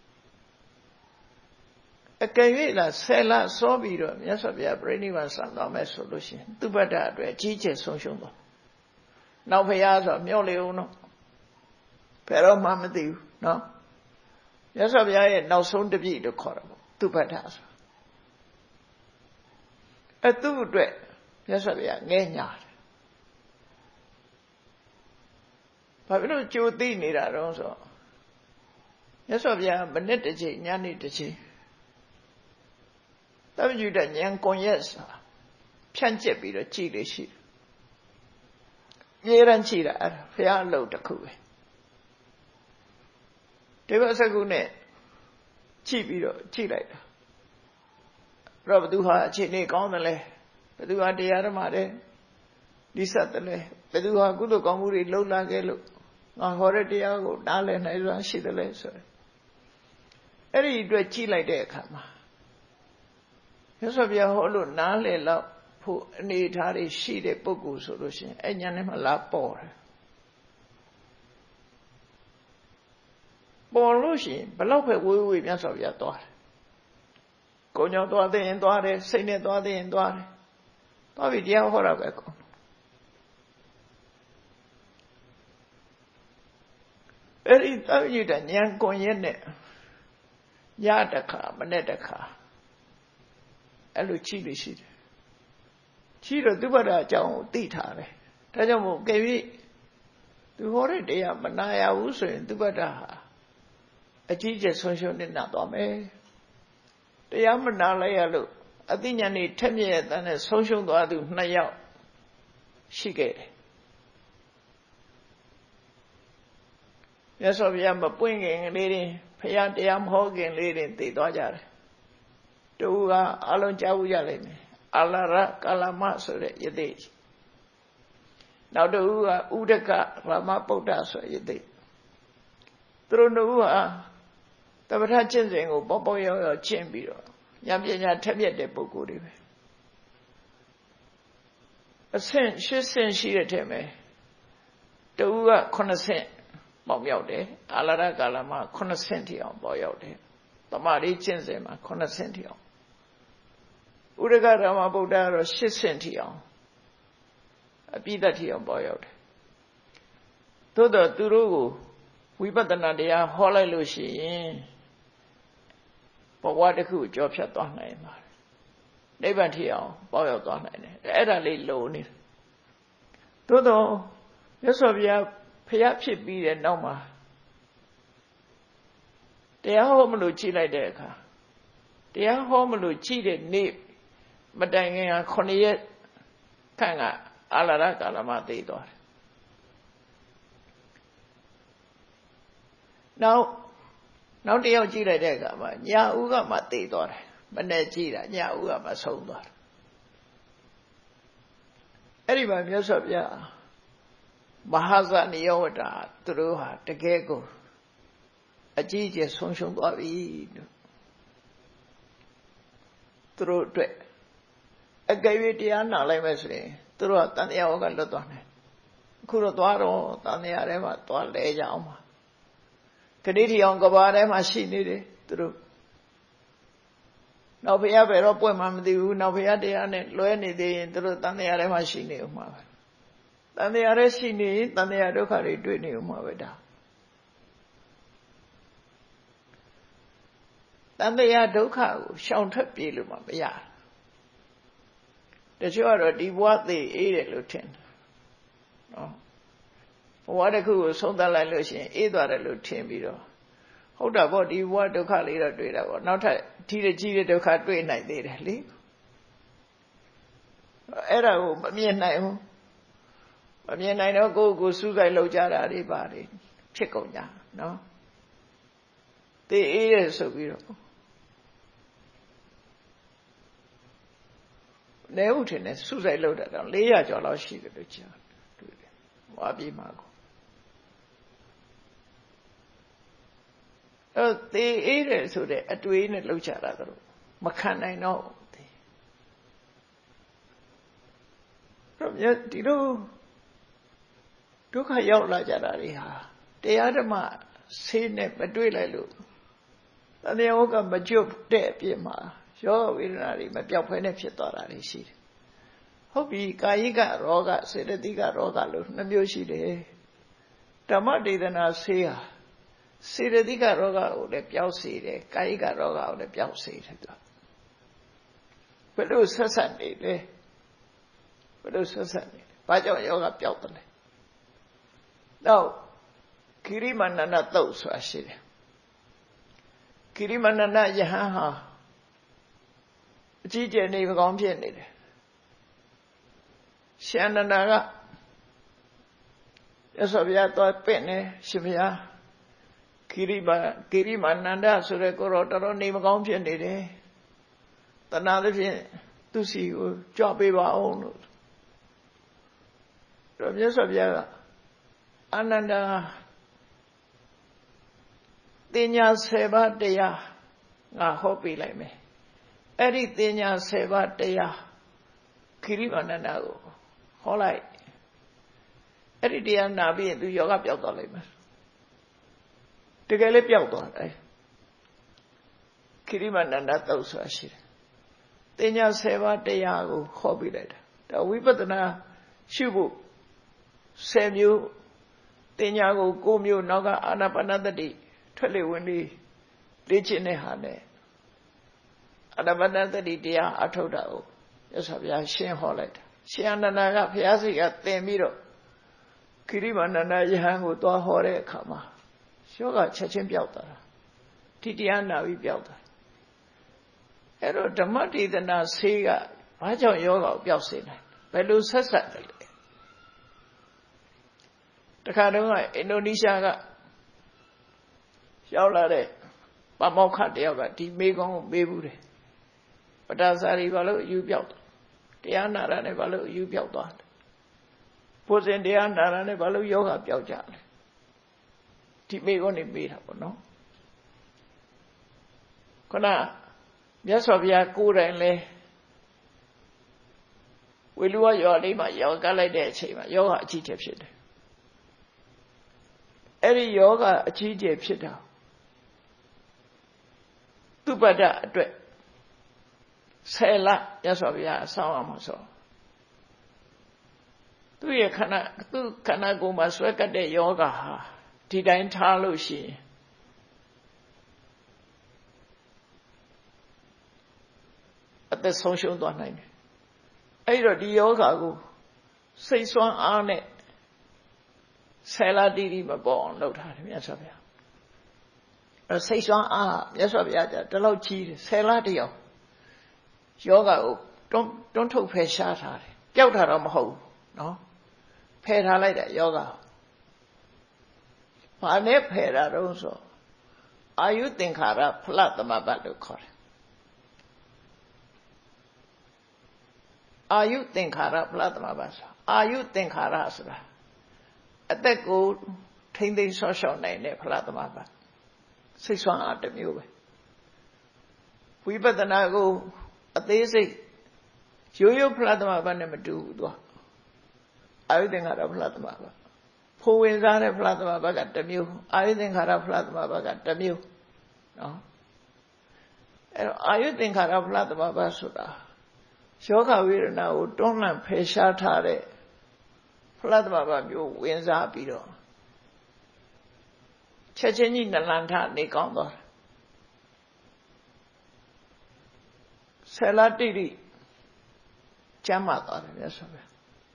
အကယ်၍လား10လစောပြီးတော့မြတ်စွာဘုရားပြိဋိဘံဆံသွားမယ်ဆိုလို့ရှိရင်သူပ္ပတ္တအတွက်အကြီးကျယ်ဆုံးရှုံးသွားနောက်ဘုရားဆိုမျောလေအောင်တော့ဘယ်တော့မှမသိဘူးနော်မြတ်စွာဘုရားရဲ့နောက်ဆုံးတပြည့်လို့ခေါ်တာပေါ့သူပ္ပတ္တဆိုသူ့အတွက်မြတ်စွာဘုရားငဲညာတယ်ဘာဖြစ်လို့ကြိုသိနေတာတော့ဆိုမြတ်စွာဘုရားမနေ့တစ်ချိန်ညနေတစ်ချိန်တပည့်ယူတဲ့ဉာဏ်ကွန်ရက်စာဖြန့်ကျက်ပြီးတော့ကြည်လေရှိတယ်အမြဲတမ်းကြည်တာအဲ့ဒါဘုရားအလုပ်တစ်ခုပဲဒီဘက်စကုနဲ့ကြည်ပြီးတော့ကြည်လိုက်တာအဲ့တော့ဘသူဟာအခြေအနေကောင်းတယ်လဲဘသူဟာတရားဓမ္မတဲ့လိစတယ်လဲဘသူဟာကုသိုလ်ကောင်းမှုတွေလုပ်လာခဲ့လို့ငါဟောတဲ့တရားကိုနားလည်နိုင်စွာရှိတယ်လဲဆိုရင်အဲ့ဒီအတွက်ကြည်လိုက်တဲ့အခါမှာမြတ်စွာဘုရားဟောလို့နားလည်လောက်ဖို့အနေထားတွေရှိတဲ့ပုဂ္ဂိုလ်ဆိုလို့ရှိရင်အဲ့ညာနဲ့မှလာပေါ်တယ်ပေါ်လို့ရှိရင်ဘလောက်ပဲဝေးဝေးမြတ်စွာဘုရားသွားတယ်ကိုယ်ညောသွားတဲ့ရင်သွားတယ်စိတ်နဲ့သွားတဲ့ရင်သွားတယ်သွားပြီးတရားဟောတာပဲကောအဲ့ဒီတောက်ရတဲ့ဉာဏ်ကွန်ရက်နဲ့ညတခါမနေ့တခါအဲ့လိုကြည့်လို့ရှိတယ်ကြည့်တော့သူပ္ပတ္တအကြောင်းကိုသိထားတယ်ဒါကြောင့်မို့ကြည့်သူဟောတဲ့တရားမနာရဘူးဆိုရင်သူပ္ပတ္တဟာအကြီးကျယ်ဆုံးရှုံးနေတာသွားမယ်တရားမနာလိုက်ရလို့အသိဉာဏ်နဲ့ထက်မြက်တဲ့နဲ့ဆုံးရှုံးသွားသူ2ယောက်ရှိခဲ့တယ်မြတ်စွာဘုရားမပွင့်ခင်လေးတွေဘုရားတရားမဟောခင်လေးတွေသိသွားကြတယ်တူကအလုံးကြားဘူးကြလိမ့်မယ်အလရကာလမဆိုတဲ့ယသိနောက်တူကဥဒကရမပုဒ္ဒဆိုတဲ့ယသိသူတို့တို့ဟာတပ္ပထကျင့်စဉ်ကိုပေါ့ပေါ့ရောရောကျင့်ပြီးတော့ဉာဏ်ပညာထက်မြက်တဲ့ပုဂ္ဂိုလ်တွေပဲအဆင့်8ဆင့်ရှိတဲ့ထဲမှာတူက9ဆင့်ပေါက်ရောက်တယ်အလရကာလမ9ဆင့်ထိအောင်ပေါက်ရောက်တယ်တမာရီကျင့်စဉ်မှာ9ဆင့်ထိအောင်ဥဒကရမဗုဒ္ဓကတော့8ဆင့်ထိအောင်အပိဓာထိအောင်ပေါက်ရောက်တယ်သို့တော့သူတို့ကိုဝိပဿနာတရားဟောလိုက်လို့ရှိရင်ဘဝတစ်ခုကြောဖြတ်သွားနိုင်ပါတယ်နိဗ္ဗာန်ထိအောင်ပေါက်ရောက်သွားနိုင်တယ်အဲ့ဒါလေးလိုနေတယ်သို့တော့မြတ်စွာဘုရားဖျားဖြစ်ပြီးတဲ့နောက်မှာတရားဟောမလို့ကြည်လိုက်တဲ့အခါတရားဟောမလို့ကြည်တဲ့နေ့မတိုင်ခင်က9ရက်ခန့်ကအလရကာလမသိသွားတယ်နောက်တယောက်ကြည့်လိုက်တဲ့အခါမှာညာဦးကမှသိသွားတယ်မနဲ့ကြည့်တာညာဦးကမှဆုံးသွားတယ်အဲ့ဒီမှာမြတ်စွာဘုရားမဟာဇနိယောဝတ္တသူတို့ဟာတကယ်ကိုအကြီးကျယ်ဆုံးရှုံးသွားပြီလို့သူတို့အတွက်အကယ်၍တရားနာလိုက်မယ်ဆိုရင်သူတို့ကတန်တရားဝကလွတ်သွားတယ်ခုတော့သွားတော့တန်တရားထဲမှာသွားလဲကြအောင်ပါခဏတီအောင်ကဘာထဲမှာရှိနေတယ်သူတို့နောက်ဘုရားပဲတော့ပွင့်မှမသိဘူးနောက်ဘုရားတရားနဲ့လွဲနေသေးရင်သူတို့တန်တရားထဲမှာရှိနေဦးမှာပဲတန်တရားထဲရှိနေရင်တန်တရားဒုက္ခတွေတွေ့နေဦးမှာပဲဒါတန်တရားဒုက္ခကိုရှောင်ထွက်ပြေးလို့မှမရတချို့ကတော့ဒီဘဝသိအေးတယ်လို့ထင်တယ်နော်ဘဝတစ်ခုကိုဆုံးသတ်လိုက်လို့ရှိရင်အေးသွားတယ်လို့ထင်ပြီးတော့ဟုတ်တာပေါ့ဒီဘဝဒုက္ခလေးတော့တွေ့တာပေါ့နောက်ထပ်ဒီတကြီးတဲ့ဒုက္ခတွေ့နိုင်သေးတယ်လေအဲ့ဒါကိုမမြင်နိုင်ဘူးမမြင်နိုင်တော့ကိုယ့်ကိုယ်စူးစိုက်လောက်ကြတာတွေပါတယ်ဖြစ်ကုန်ကြနော်သိအေးတယ်ဆိုပြီးတော့နေဦးထင်တယ်စူးစိုက်လောက်တာတော့400ကျော်လောက်ရှိတယ်လို့ကြားတွေ့တယ်။ဝါပြီးမှာကိုသေအေးတယ်ဆိုတဲ့အတွေးနဲ့လောက်ကြတာတို့မခံနိုင်တော့ဒီလိုဒုက္ခရောက်လာကြတာတွေဟာတရားဓမ္မဆေးနဲ့မတွေ့လိုက်လို့တဏှာကမကျွတ်တဲ့အပြင်မှာယောဂဝေဒနာတွေမပြောက်ဖဲနဲ့ဖြစ်သွားတာတွေရှိတယ်ဟုတ်ပြီကာယိကရောဂစေတသိကရောဂလို့2မျိုးရှိတယ်ဓမ္မဒေသနာဆေးဟာစေတသိကရောဂကိုလည်းပျောက်စေတယ်ကာယိကရောဂကိုလည်းပျောက်စေတယ်သူဘယ်လိုဆက်ဆက်နေလဲဘယ်လိုဆက်ဆက်နေလဲဘာကြောင့်ယောဂပျောက်တယ်လဲတော့ကိရိမဏနသုတ်ဆိုတာရှိတယ်ကိရိမဏနယဟန်ဟာအကြီးကျယ်နေမကောင်းဖြစ်နေတယ်ရှင်အနန္ဒာကရသော်ဗျာတော့ပင့်နေရှင်ဗျာကိရိမဏန္ဒဆိုတဲ့ကိုတော့တော်တော်နေမကောင်းဖြစ်နေတယ်တဏှာသဖြင့်သူစီကိုကြွပေးပါအောင်လို့တော့မြတ်စွာဘုရားကအနန္ဒာတင်ညာ10ပါးတရားငါဟောပေးလိုက်မယ်အဲ့ဒီတင်ညာ10ပါးတရားခိရိမဏန္ဒကိုဟောလိုက်အဲ့ဒီတရားနာပြီးရင်သူယောဂပျောက်သွားလိမ့်မယ်တကယ်လည်းပျောက်သွားတယ်ခိရိမဏန္ဒသုတ်ဆိုတာရှိတယ်တင်ညာ10ပါးတရားကိုဟောပေးလိုက်တာဒါဝိပဿနာရှုဖို့10မျိုးတင်ညာကို9မျိုးနောက်ကအာနာပါနသတိထွက်လေဝင်လေလေ့ကျင့်တဲ့ဟာနဲ့အာနာပါနသတိတရားအထုတ်တာကိုရသော်ဗျာရှင်းဟောလိုက်တာရှင်အနန္ဒာကဘုရားစိတ်ကသင်ပြီးတော့ခိရိမဏန္ဒယဟန်ကိုသွားဟောတဲ့အခါမှာယောဂချက်ချင်းပျောက်သွားတာဒီတရားနာပြီးပျောက်သွားအဲ့တော့ဓမ္မဒေသနာဆေးကဘာကြောင့်ယောဂကိုပျောက်စေနိုင်ဘယ်လိုဆက်ဆက်တယ်လဲတခါတော့အင်ဒိုနီးရှားကရောက်လာတဲ့ပမောက္ခတယောက်ကဒီမေကုံကိုမေးဘူးတယ်ပတာစာရီဘာလို့အယူပြောက်တရားနာတာနဲ့ဘာလို့အယူပြောက်သွားလဲဘုဇင်တရားနာတာနဲ့ဘာလို့ယောဂပြောက်ကြလဲဒီမေကုံနေမေးတာပေါ့နော်ခုနမြတ်စွာဘုရားကိုယ်တိုင်လဲဝေလူဝရောလေးမှာယောဂလိုက်တဲ့အချိန်မှာယောဂအကြီးကျယ်ဖြစ်တယ်အဲ့ဒီယောဂအကြီးကျယ်ဖြစ်တာသူပ္ပဒအတွက်10လရသော်ဗျာဆောင်းအောင်မဆိုသူရဲ့ခန္ဓာကိုယ်မှာဆွဲကပ်တဲ့ယောဂဟာဒီတိုင်းထားလို့ရှိရင်အသက်ဆုံးရှုံးသွားနိုင်တယ်အဲ့တော့ဒီယောဂကိုစိတ်ဆွမ်းအားနဲ့10လတိတိမပေါ်အောင်လုပ်ထားတယ်မြတ်စွာဘုရားအဲ့စိတ်ဆွမ်းအားမြတ်စွာဘုရားကတလောက်ကြီးတယ်10လတည်းအောင်ယောဂကိုတွန်းထုတ်ဖယ်ရှားထားတယ်ပျောက်တာတော့မဟုတ်ဘူးနော်ဖယ်ထားလိုက်တဲ့ယောဂဘာနဲ့ဖယ်တာတော့ဆိုအာယုသင်္ခါရဖလသမဘတ်လို့ခေါ်တယ်အာယုသင်္ခါရဖလသမဘတ်ဆိုအာယုသင်္ခါရဆိုတာအသက်ကိုထိမ့်သိမ်းဆော့ရှော့နိုင်တဲ့ဖလသမဘတ်စိတ်ဆွမ်းအားတစ်မျိုးပဲဝိပဿနာကိုအသေးစိတ်ရိုးရိုးဖလသမဘတ်နဲ့မတူဘူးသူကအာယုသင်္ခါရဖလားသမဘဖိုးဝင်စားတဲ့ဖလားသမဘကတစ်မျိုးအာယုသင်္ခါရဖလားသမဘကတစ်မျိုးနော်အဲ့တော့အာယုသင်္ခါရဖလားသမဘဆိုတာယောဂဝေဒနာကိုတွန်းလှန်ဖယ်ရှားထားတဲ့ဖလားသမဘမျိုးဝင်စားပြီးတော့ချက်ချင်းကြီးနလန်ထနေကောင်းသွားဆယ်လတိတိကျမ်းမာသွားတယ်မြတ်စွာဘုရား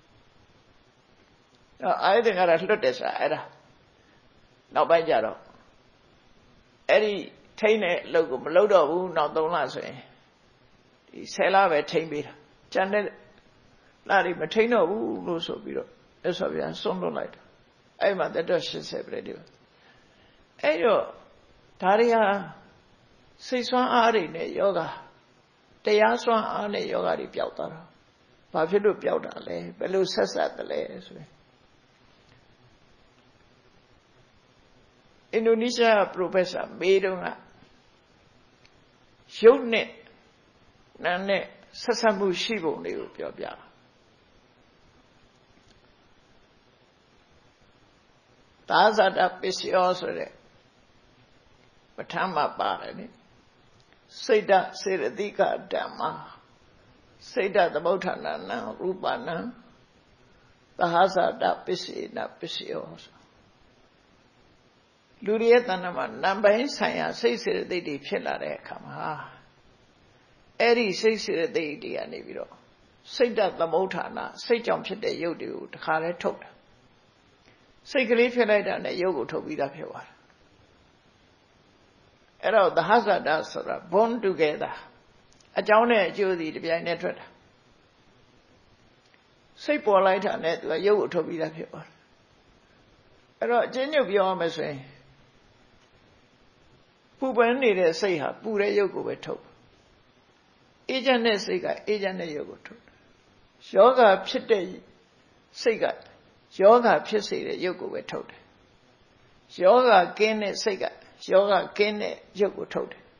အာယုသင်္ခါရလွတ်တယ်ဆိုတာအဲ့ဒါနောက်ပိုင်းကျတော့အဲ့ဒီထိန်းတဲ့အလုပ်ကိုမလုပ်တော့ဘူးနောက်3လဆိုရင်ဒီ10လပဲထိန်းပေးတာကျန်တဲ့လတွေမထိန်းတော့ဘူးလို့ဆိုပြီးတော့မြတ်စွာဘုရားဆုံးလွတ်လိုက်တာအဲ့မှာတက်တော့80ပြည့်တယ်အဲ့တော့ဒါတွေဟာစိတ်ဆွမ်းအားတွေနဲ့ယောဂတရားဆွမ်းအားနဲ့ယောဂတွေပျောက်သွားတာဘာဖြစ်လို့ပျောက်တာလဲဘယ်လိုဆက်ဆက်တယ်လဲဆိုရင်အင်ဒိုနီးရှားပရိုဖက်ဆာမေးတော့ကရုပ်နဲ့နာနဲ့ဆက်ဆက်မှုရှိပုံတွေကိုပြောပြတာသာဇာတပစ္စယောဆိုတဲ့ပဋ္ဌာန်းမှာပါတယ်နိစိတ်ဓာတ်စေတသိကဓမ္မစိတ်ဓာတ်သမုဋ္ဌာဏနံရူပနံသာဇာတပစ္စေနပစ္စယောလူတွေရဲ့တဏ္ဍာမှာနံပိုင်းဆိုင်ရာစိတ်စေတသိက်တွေဖြစ်လာတဲ့အခါမှာအဲ့ဒီစိတ်စေတသိက်တွေကနေပြီးတော့စိတ်ဓာတ်သမုဋ္ဌာဏစိတ်ကြောင့်ဖြစ်တဲ့ရုပ်တွေကိုတခါလဲထုတ်တာစိတ်ကလေးဖြစ်လိုက်တာနဲ့ရုပ်ကိုထုတ်ပြီးသားဖြစ်သွားတယ်အဲ့တော့သဟဇာတဆိုတာ born together အကြောင်းနဲ့အကျိုးစီတစ်ပြိုင်တည်းထွက်တာစိတ်ပေါ်လိုက်တာနဲ့သူကရုပ်ကိုထုတ်ပြီးသားဖြစ်သွားတယ်အဲ့တော့အကျဉ်းချုပ်ပြောရမယ်ဆိုရင်ပူပန်နေတဲ့စိတ်ဟာပူတဲ့ရုပ်ကိုပဲထုတ်အေးချမ်းတဲ့စိတ်ကအေးချမ်းတဲ့ရုပ်ကိုထုတ်ယောဂဖြစ်တဲ့စိတ်ကယောဂဖြစ်စေတဲ့ရုပ်ကိုပဲထုတ်တယ်ယောဂကင်းတဲ့စိတ်ကယောဂကင်းတဲ့ရုပ်ကိုထုတ်တယ်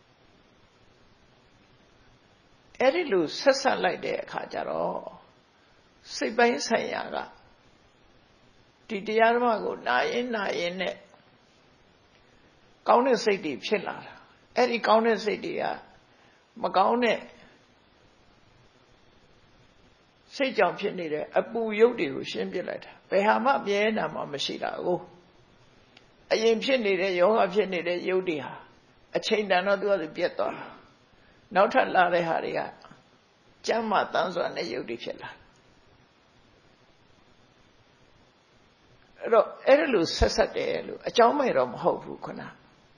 အဲ့ဒီလိုဆက်ဆက်လိုက်တဲ့အခါကျတော့စိတ်ပိုင်းဆိုင်ရာကဒီတရားဓမ္မကိုနာရင်နဲ့ကောင်းတဲ့စိတ်တွေဖြစ်လာတာအဲ့ဒီကောင်းတဲ့စိတ်တွေကမကောင်းတဲ့စိတ်ကြောင့်ဖြစ်နေတဲ့အပူရုပ်တွေကိုရှင်းပြလိုက်တာဘယ်ဟာမှမြဲတာမှမရှိတာကိုအရင်ဖြစ်နေတဲ့ယောဂဖြစ်နေတဲ့ရုပ်တွေဟာအချိန်တန်တော့သူကပြတ်သွားတာနောက်ထပ်လာတဲ့ဟာတွေကကျမ်းမာတန်းစွာနဲ့ရုပ်တွေဖြစ်လာအဲ့တော့အဲ့ဒါလို့ဆက်တယ်လို့အကြောင်းမဲ့တော့မဟုတ်ဘူးခုန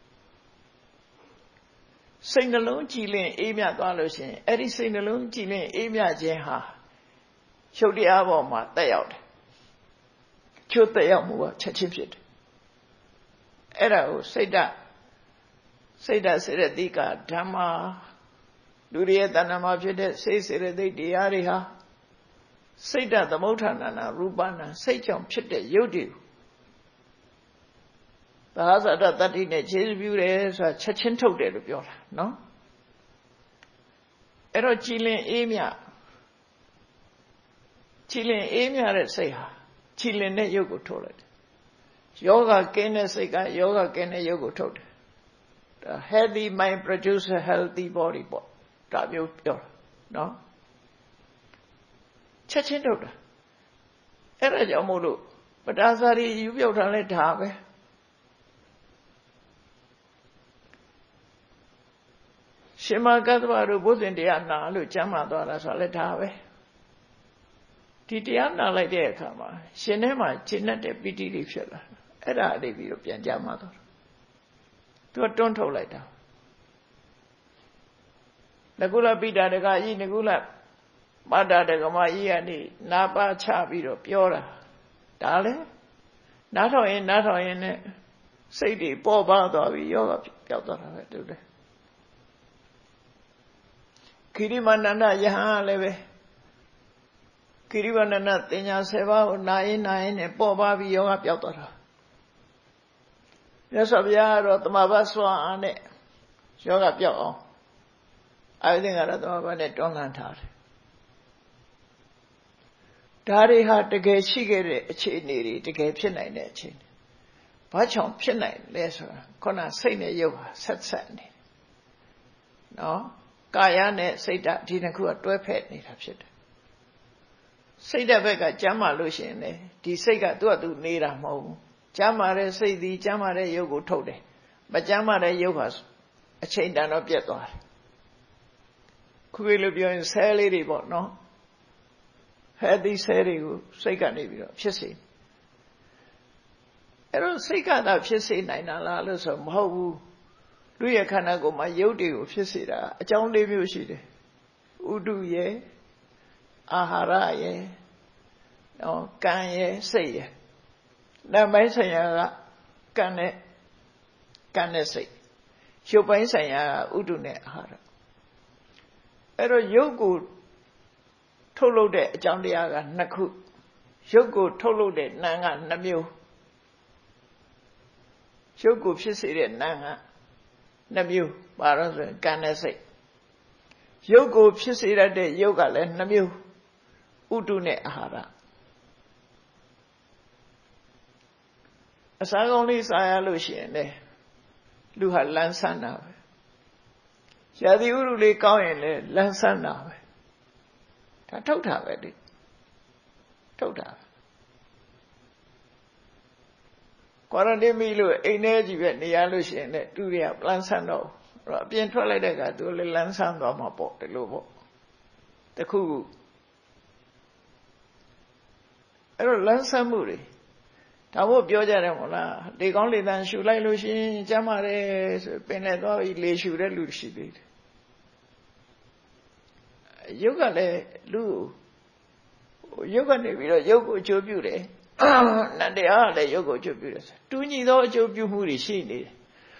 စိတ်နှလုံးကြည်လင်အေးမြသွားလို့ရှိရင်အဲ့ဒီစိတ်နှလုံးကြည်လင်အေးမြခြင်းဟာရုပ်တရားပေါ်မှာတက်ရောက်တယ်ချို့တက်ရောက်မှုကချက်ချင်းဖြစ်တယ်အဲ့ဒါကိုစိတ်ဓာတ်စေရတိကဓမ္မလူတွေရဲ့တဏ္ဍာမှာဖြစ်တဲ့စိတ်စေရသိက်တရားတွေဟာစိတ်ဓာတ်သမုဋ္ဌာဏနာရူပနာစိတ်ကြောင့်ဖြစ်တဲ့ရုပ်တွေသာဇာတတတ္တိနဲ့ခြေပြုတယ်ဆိုတာချက်ချင်းထုတ်တယ်လို့ပြောတာနော်အဲ့တော့ကြည်လင်အေးမြတဲ့စိတ်ဟာကြည်လင်တဲ့ရုပ်ကိုထုတ်လိုက်တယ်ယောဂကင်းတဲ့စိတ်ကယောဂကင်းတဲ့ရုပ်ကိုထုတ်တယ်ဒါ healthy mind produce a healthy body ပေါ့ဒါမျိုးပြောတာနော်ချက်ချင်းထုတ်တာအဲ့ဒါကြောင့်မို့လို့ပဒါစာရီယူပြုတ်ထားလဲဒါပဲရှင်မကတ္တဗတို့ဘုဇင်တရားနာလို့ကျမ်းမာသွားတာဆိုလဲဒါပဲဒီတရားနာလိုက်တဲ့အခါမှာရှင်ထဲမှာရှင်းတဲ့ပီတိတွေဖြစ်လာအဲ့ဒါလေးပြီးတော့ပြန်ကြမှာတော့သူကတွန်းထုတ်လိုက်တာနကုလပိတာတကကြီးနကုလမတ္တတကမကြီးကနေနာပါချပြီးတော့ပြောတာဒါလဲနားထောင်ရင်နဲ့စိတ်တွေပေါ်ပါသွားပြီးယောဂပျောက်သွားတာပဲတူတယ်ခိရိမန္တနာယဟန်လည်းပဲခိရိမန္တနာတင်ညာ7ပါးကိုနာရင်နဲ့ပေါ်ပါပြီးယောဂပျောက်သွားတာမြတ်စွာဘုရားကတော့တမဘဆွမ်းအားနဲ့ယောဂပျောက်အောင်အာယုသင်္ခါရတမဘနဲ့တွန်းလှန်ထားတယ်ဒါတွေဟာတကယ်ရှိခဲ့တဲ့အခြေအနေတွေတကယ်ဖြစ်နိုင်တဲ့အခြေအနေဘာကြောင့်ဖြစ်နိုင်လဲဆိုတာခုနစိတ်နဲ့ရုပ်ဟာဆက်နေနော်ကာယနဲ့စိတ်ဓာတ်ဒီနှစ်ခုကတွဲဖက်နေတာဖြစ်တယ်စိတ်ဓာတ်ဘက်ကကျမ်းမာလို့ရှိရင်လေဒီစိတ်ကသူ့အတူနေတာမဟုတ်ဘူးကျမ်းမာတဲ့စိတ်ဒီကျမ်းမာတဲ့ရုပ်ကိုထုတ်တယ်မကျမ်းမာတဲ့ရုပ်ဟာအချိန်တန်တော့ပြတ်သွားတယ်ခုလိုပြောရင်ဆဲလေးတွေပေါ့နော်healthy ဆဲတွေကိုစိတ်ကနေပြီးတော့ဖြစ်စေအဲ့တော့စိတ်ကသာဖြစ်စေနိုင်တာလားလို့ဆိုမဟုတ်ဘူးလူရဲ့ခန္ဓာကိုယ်မှာရုပ်တွေကိုဖြစ်စေတာအကြောင်း၄မျိုးရှိတယ်ဥဒုရဲ့အာဟာရရဲ့နော်ကံရဲ့စိတ်ရဲ့နာမ်ပိုင်းဆိုင်ရာကကံနဲ့စိတ်ရုပ်ပိုင်းဆိုင်ရာကဥဒုနဲ့အာဟာရအဲ့တော့ရုပ်ကိုထုတ်လုပ်တဲ့အကြောင်းတရားက2ခုရုပ်ကိုထုတ်လုပ်တဲ့နာမ်က2မျိုးရုပ်ကိုဖြစ်စေတဲ့နာမ်က2မျိုးပါတော့ဆိုရင်ကံနဲ့စိတ်ရုပ်ကိုဖြစ်စေရတဲ့ရုပ်ကလည်း2မျိုးဥဒုနဲ့အာဟာရအစာကောင်းလေးစားရလို့ရှိရင်လေလူဟာလန်းဆန်းတာပဲရာသီဥတုလေးကောင်းရင်လည်းလန်းဆန်းတာပဲဒါထုတ်တာပဲလေထုတ်တာကွာရန်တင်းပြီးလို့အိမ်ထဲကြီးပဲနေရလို့ရှိရင်လည်းတူတွေကလန်းဆန်းတော့အဲ့တော့အပြင်ထွက်လိုက်တဲ့ကသူလည်းလန်းဆန်းသွားမှာပေါ့ဒီလိုပေါ့တခုအဲ့တော့လန်းဆန်းမှုတွေဒါမို့ပြောကြတယ်မို့လားလေကောင်းလေသန့်ရှူလိုက်လို့ရှိရင်ကျမ်းမာတယ်ဆိုပင်လည်းသွားပြီးလေရှူတဲ့လူရှိသေးတယ်ရုပ်ကလည်းလူရုပ်ကနေပြီးတော့ရုပ်ကိုအကျိုးပြုတယ်နန္တရားကလည်းရုပ်ကိုအကျိုးပြုတယ်တူညီသောအကျိုးပြုမှုတွေရှိနေတယ်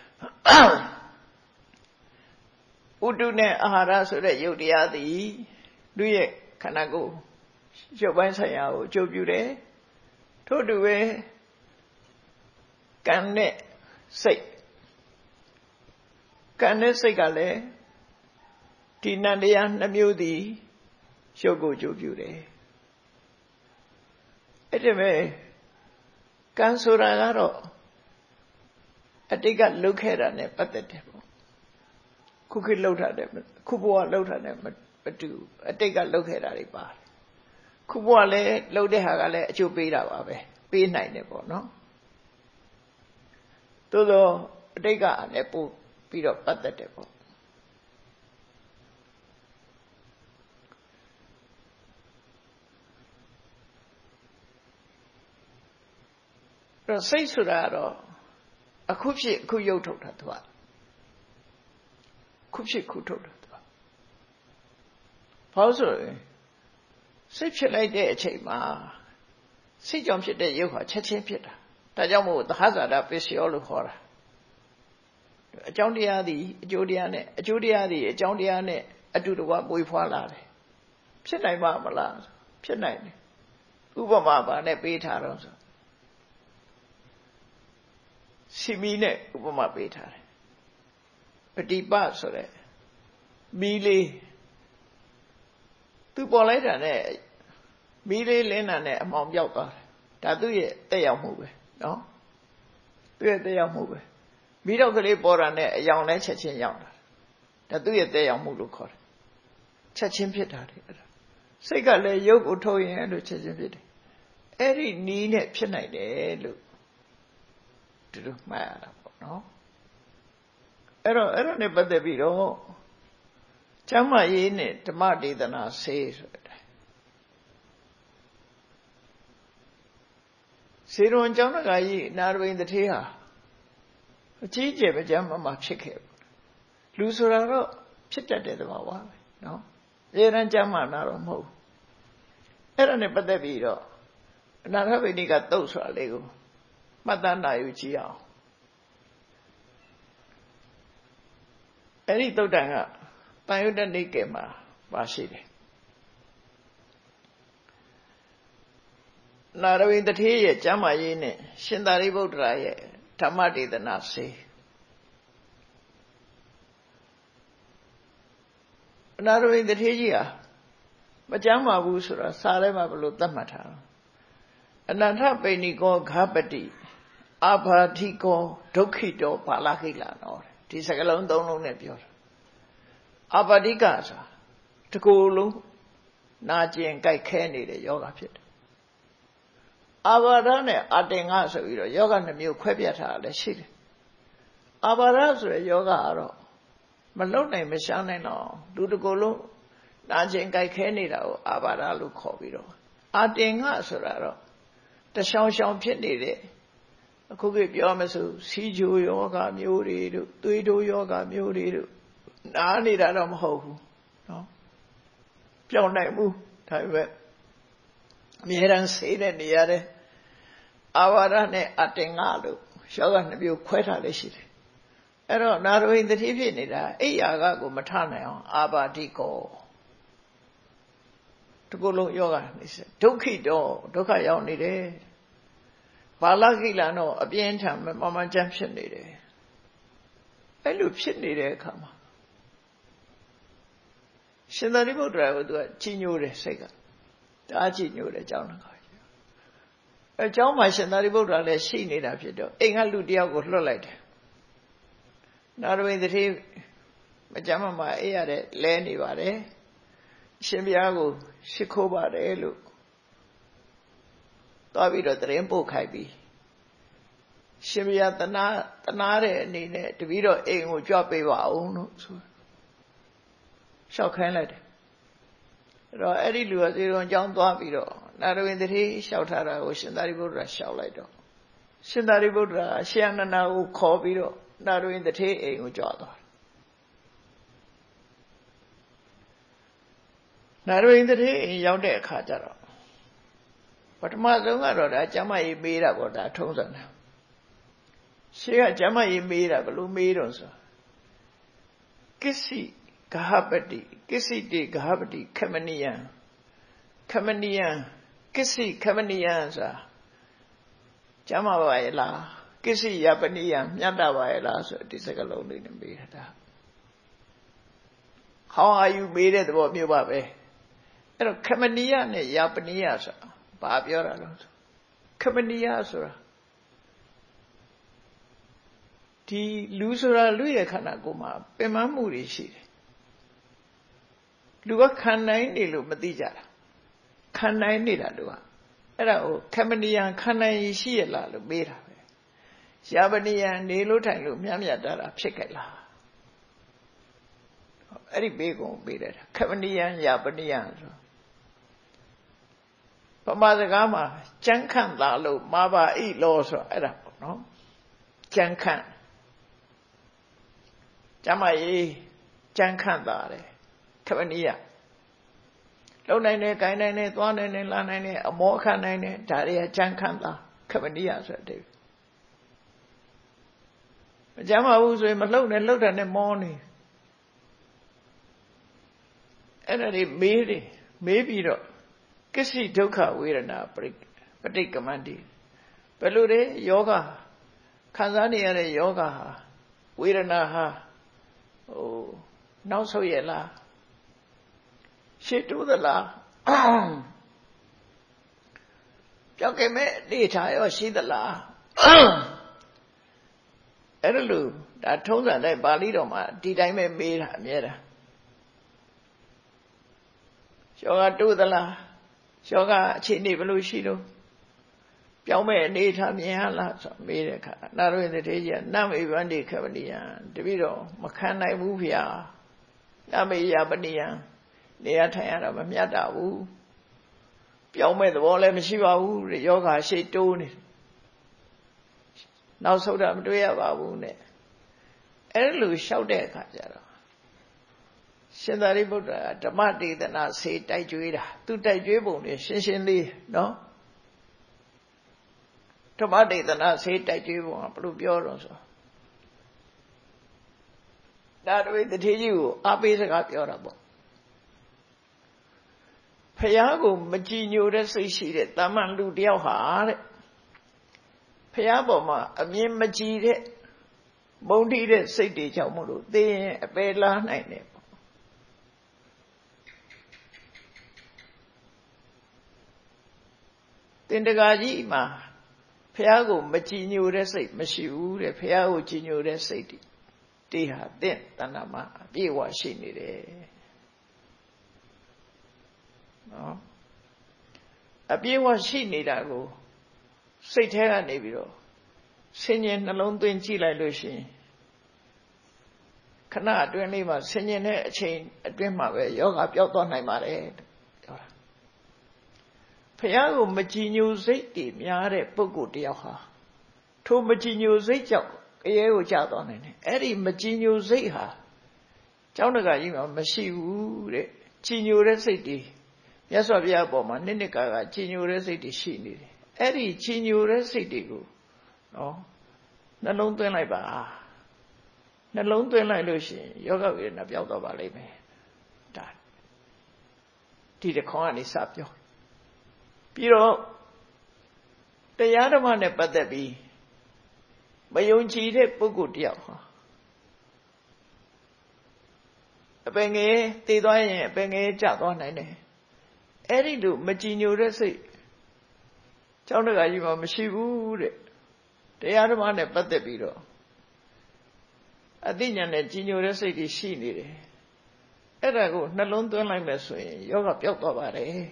ဥဒုနဲ့အာဟာရဆိုတဲ့ရုပ်တရားသည်လူရဲ့ခန္ဓာကိုယ်ရုပ်ပိုင်းဆိုင်ရာကိုအကျိုးပြုတယ်ထို့တူပဲကံနဲ့စိတ်ကံနဲ့စိတ်ကလည်းဒီနန္တရား2မျိုးသည်ရုပ်ကိုအကျိုးပြုတယ်အဲ့ဒီမဲ့ကံဆိုတာကတော့အတိတ်ကလုပ်ခဲ့တာနဲ့ပတ်သက်တယ်ပေါ့ခုခေတ်လုပ်တာတဲ့ခုဘဝလုပ်တာနဲ့မတူအတိတ်ကလုပ်ခဲ့တာတွေပါတယ်ခုဘဝလည်းလုပ်တဲ့ဟာကလည်းအကျိုးပေးတာပါပဲပေးနိုင်တယ်ပေါ့နော်သို့သောအတိတ်ကလည်းပို့ပြီးတော့ပတ်သက်တယ်ပေါ့အဲ့စိတ်ဆိုတာကတော့အခုဖြစ်အခုရုပ်ထုတ်တာသူကခုဖြစ်ခုထုတ်တာသူကဘာလို့ဆိုရင်စိတ်ဖြစ်လိုက်တဲ့အချိန်မှာစိတ်ကြောင့်ဖြစ်တဲ့ရုပ်ဟာချက်ချင်းဖြစ်တာဒါကြောင့်မို့သဟဇာတပစ္စယောလို့ခေါ်တာအကြောင်းတရားသည်အကျိုးတရားနဲ့အကျိုးတရားသည်အကြောင်းတရားနဲ့အတူတကွပွေဖွာလာတယ်ဖြစ်နိုင်ပါမလားဖြစ်နိုင်တယ်ဥပမာပါနဲ့ပေးထားတော့ဆိုစီမီနဲ့ဥပမာပေးထားတယ်ပฏิပတ်ဆိုတဲ့မီးလေးသူပေါ်လိုက်တာနဲ့မီးလေးလင်းတာနဲ့အမှောင်ပြောက်သွားတယ်ဒါသူ့ရဲ့တက်ရောက်မှုပဲနော်သူ့ရဲ့တက်ရောက်မှုပဲမီးတော့ကလေးပေါ်တာနဲ့အယောင်လည်းချက်ချင်းရောက်တာဒါသူ့ရဲ့တက်ရောက်မှုလို့ခေါ်တယ်ချက်ချင်းဖြစ်တာလေအဲ့ဒါစိတ်ကလည်းရုပ်ကိုထုတ်ရင်အဲ့လိုချက်ချင်းဖြစ်တယ်အဲ့ဒီနီးနဲ့ဖြစ်နိုင်တယ်လို့ဒီလိုမှတ်ရတာပေါ့နော်အဲ့တော့နဲ့ပတ်သက်ပြီးတော့ကျမ်းမာရေးနဲ့ဓမ္မဒေသနာဆေးဆိုတဲ့စေရွန်ကျောင်းတကာကြီးနာရဝိန်တထေးဟာအကြီးကျယ်ပဲကျမ်းမာဖြစ်ခဲ့လူဆိုတာတော့ဖြစ်တတ်တဲ့သဘောပါပဲနော်အရင်ကကျမ်းမာတာတော့မဟုတ်အဲ့ဒါနဲ့ပတ်သက်ပြီးတော့အနာထဗိနိကသုတ်ဆိုတာလေးကိုမှတ်သားနိုင်ယူကြည့်အောင်အဲ့ဒီသုတ်တန်ကတန်ယုတ္တနိကေမှာပါရှိတယ်နာရဝိန်တထေးရဲ့ကျမ်းမာရေးနဲ့ရှင်သာရိပုတ္တရာရဲ့ဓမ္မဒေသနာဆေးနာရဝိန်တထေးကြီးဟာမကြမ်းပါဘူးဆိုတာစားထဲမှာဘယ်လိုသတ်မှတ်ထားအနန္ထပိဏိကောဃပတိအာဘာတိကောဒုက္ခိတောဘာလခိလာနော်ဒီစကားလုံး၃လုံးနဲ့ပြောတာအာဘာတိကဆိုတာတကူလုံးနာကျင်ကြိုက်ခဲနေတဲ့ယောဂဖြစ်တယ်အာဘာဒနဲ့အတင်္ဂဆိုပြီးတော့ယောဂ2မျိုးခွဲပြတ်ထားတာလည်းရှိတယ်အာဘာဒဆိုတဲ့ယောဂကတော့မလုံနိုင်မရှားနိုင်တော့လူတကူလုံးနာကျင်ကြိုက်ခဲနေတာကိုအာဘာဒလို့ခေါ်ပြီးတော့အတင်္ဂဆိုတာတော့တရှောင်ရှောင်ဖြစ်နေတဲ့အခုကပြောမှဆိုစီဂျိုယောဂမျိုးတွေတို့သွေးတိုးယောဂမျိုးတွေတို့နားနေတာတော့မဟုတ်ဘူးနော်ပြောင်းနိုင်မှုဒါပေမဲ့အမြဲတမ်းဆေးတဲ့နေရာတဲ့အာဝါဒနဲ့အတင်္ဂလို့ယောဂ2မျိုးခွဲထားလေးရှိတယ်အဲ့တော့နာရဝိတ္တိဖြစ်နေတာအိယာကကိုမထနိုင်အောင်အာဘာတိကောတကူလုံးယောဂနေစဒုက္ခိတောဒုက္ခရောက်နေတယ်ဘာလကိလတော့အပြင်းထန်မမှန်ချမ်းဖြစ်နေတယ်အဲ့လိုဖြစ်နေတဲ့အခါမှာရှင်သာရိပုတ္တရာကသူကကြီးညိုတယ်စိတ်ကတအားကြီးညိုတယ်ကြောင်းတခါကြီးအဲကြောင်းမှာရှင်သာရိပုတ္တရာလည်းရှိနေတာဖြစ်တော့အိမ်ကလူတယောက်ကိုလွှတ်လိုက်တယ်နာရဝိတ္တိမကြမ်းမမာအေးရတဲ့လဲနေပါတယ်ရှင်ဘုရားကိုရှိခိုးပါတယ်လို့သွားပြီးတော့တရင်ပို့ခိုက်ပြီးရှင်ဘုရားတနာတဲ့အနေနဲ့တပည့်တော်အိမ်ကိုကြွပေးပါအောင်လို့ဆိုလျှောက်ခိုင်းလိုက်တယ်အဲ့တော့အဲ့ဒီလူကသေတော်ကြောင်းသွားပြီးတော့နာရဝိတ္တိလျှောက်ထားတာကိုရှင်သာရိပုတ္တရာလျှောက်လိုက်တော့ရှင်သာရိပုတ္တရာရှင်အနန္ဒာကိုခေါ်ပြီးတော့နာရဝိတ္တိအိမ်ကိုကြွသွားနာရဝိတ္တိအိမ်ရောက်တဲ့အခါကျတော့ပထမဆုံးကတော့ဒါကျမ်းမာရေးမေးတာပေါ့ဒါထုံးစံတာရှေ့ကကျမ်းမာရေးမေးတာဘယ်လိုမေးတော့ဆိုကိစီဂဟပတိကိစီတေဂဟပတိခမနိယံကိစီခမနိယံဆိုတာကျမ်းမာပါရဲ့လားကိစီယပနိယံမြတ်တာပါရဲ့လားဆိုဒီစကားလုံးလေးနဲ့မေးတာဟောင်းအာယူမေးတဲ့သဘောမျိုးပါပဲအဲ့တော့ခမနိယနဲ့ယပနိယဆိုတာဘာပြောတာလဲခမနိယဆိုတာဒီလူဆိုတာလူရဲ့ခန္ဓာကိုယ်မှာပင်မမှုတွေရှိတယ်လူကခံနိုင်နေလို့မသိကြတာခံနိုင်နေတာလူကအဲ့ဒါကိုခမနိယခံနိုင်ရရှိရလားလို့မေးတာပဲယပနိယနေလို့ထိုင်လို့မြတ်မြတ်တာဖြစ်ခဲ့လားအဲ့ဒီဘေးကုံပေးတယ်ခမနိယယပနိယဆိုပမာစကားမှာကြမ်းခန့်တာလို့မာပါဣလောဆိုအဲ့ဒါပေါ့နော်ကြမ်းခန့်ကျမကြီးကြမ်းခန့်တာတယ်ခမနိယလုံနိုင်တယ်ဂိုင်းနိုင်တယ်သွားနိုင်တယ်လာနိုင်တယ်အမောခံနိုင်တယ်ဒါတွေကကြမ်းခန့်တာခမနိယဆိုတဲ့မကြမ်းပါဘူးဆိုရင်မလှုပ်နဲ့လှုပ်တယ်နဲ့မောနေအဲ့ဒါတွေမေးပြီးတော့ကိစ္စဒုက္ခဝေဒနာပဋိက္ခမန္တိဘယ်လိုလဲယောဂခံစားနေရတဲ့ယောဂဟာဝေဒနာဟာနောက်ဆုတ်ရလားရှေ့တိုးသလားပြောင်းကြမဲ့နေထားရောရှိသလားအဲ့ဒါလို့ဒါထုံးစံတိုင်းပါဠိတော်မှာဒီတိုင်းပဲမေးတာအမြဲတမ်းယောဂတိုးသလားယောဂအခြေအနေဘယ်လိုရှိလို့ပြောင်းမဲ့အနေထားမြင်ရလားဆိုမေးတဲ့အခါနာရဝိတ္တိကြီးကနမေဗန္တိခပနိယံတပည့်တော်မခံနိုင်ဘူးဗျာနမေယပနိယံနေရထိုင်ရတော့မမြတ်တာဘူးပြောင်းမဲ့သဘောလည်းမရှိပါဘူးတဲ့ယောဂရှေ့တိုးနေနောက်ဆုံးတာမတွေ့ရပါဘူးနဲ့အဲ့လိုလျှောက်တဲ့အခါကျတော့ရှင်သာရိပုတ္တရာဓမ္မဒေသနာဆေးတိုက်ကြွေးတာသူတိုက်ကြွေးပုံတွေရှင်းရှင်းလေးနော်ဓမ္မဒေသနာဆေးတိုက်ကြွေးပုံကဘယ်လိုပြောတော့ဆိုဒါတွေတတိကြီးကိုအားပေးစကားပြောတာပေါ့ဖယားကိုမကြည်ညိုတဲ့စိတ်ရှိတဲ့တာမန်လူတယောက်ဟာတဲ့ဖယားပေါ်မှာအမြင်မကြည်တဲ့မုန်းတီးတဲ့စိတ်တွေကြောင့်မို့လို့သိရင်အပယ်လားနိုင်တယ် Tindagaji ma Piago Majinu Resi Mashu, the Piago Ginu Resi Diha then Tanama Biwa Shini. No. A Biwa Shini Dago Say Terra Nebiro Singing alone doing Chila Lucy. Cannot do any more singing a chain a dream of a yoga built on my head. Piago Majinu Zeti, Miare Pogo Diaha. Two Majinu Zejo, Eo Jadon, Eddie Majinu Zeha. Jaunaga, you know, Mashiu, Ginu Resiti. Yes, of Yaboma, Ninika, Ginu Resiti, she needed. Eddie Ginu Resiti go. No, the long thing like Ba. The long thing like Lucy, Yoga in a Bialdo Valley. That did the corn is up yo. Pero the other one but that be my own cheated Pogo Diao. A pengy, they die a pengy chat on any. Any do Majinu Resi. Chownaga, you are Mashivu. The other one but the Biro. I think an Ginu Resi she needed. And I go, Nalon don't like this way. Yoga built over it.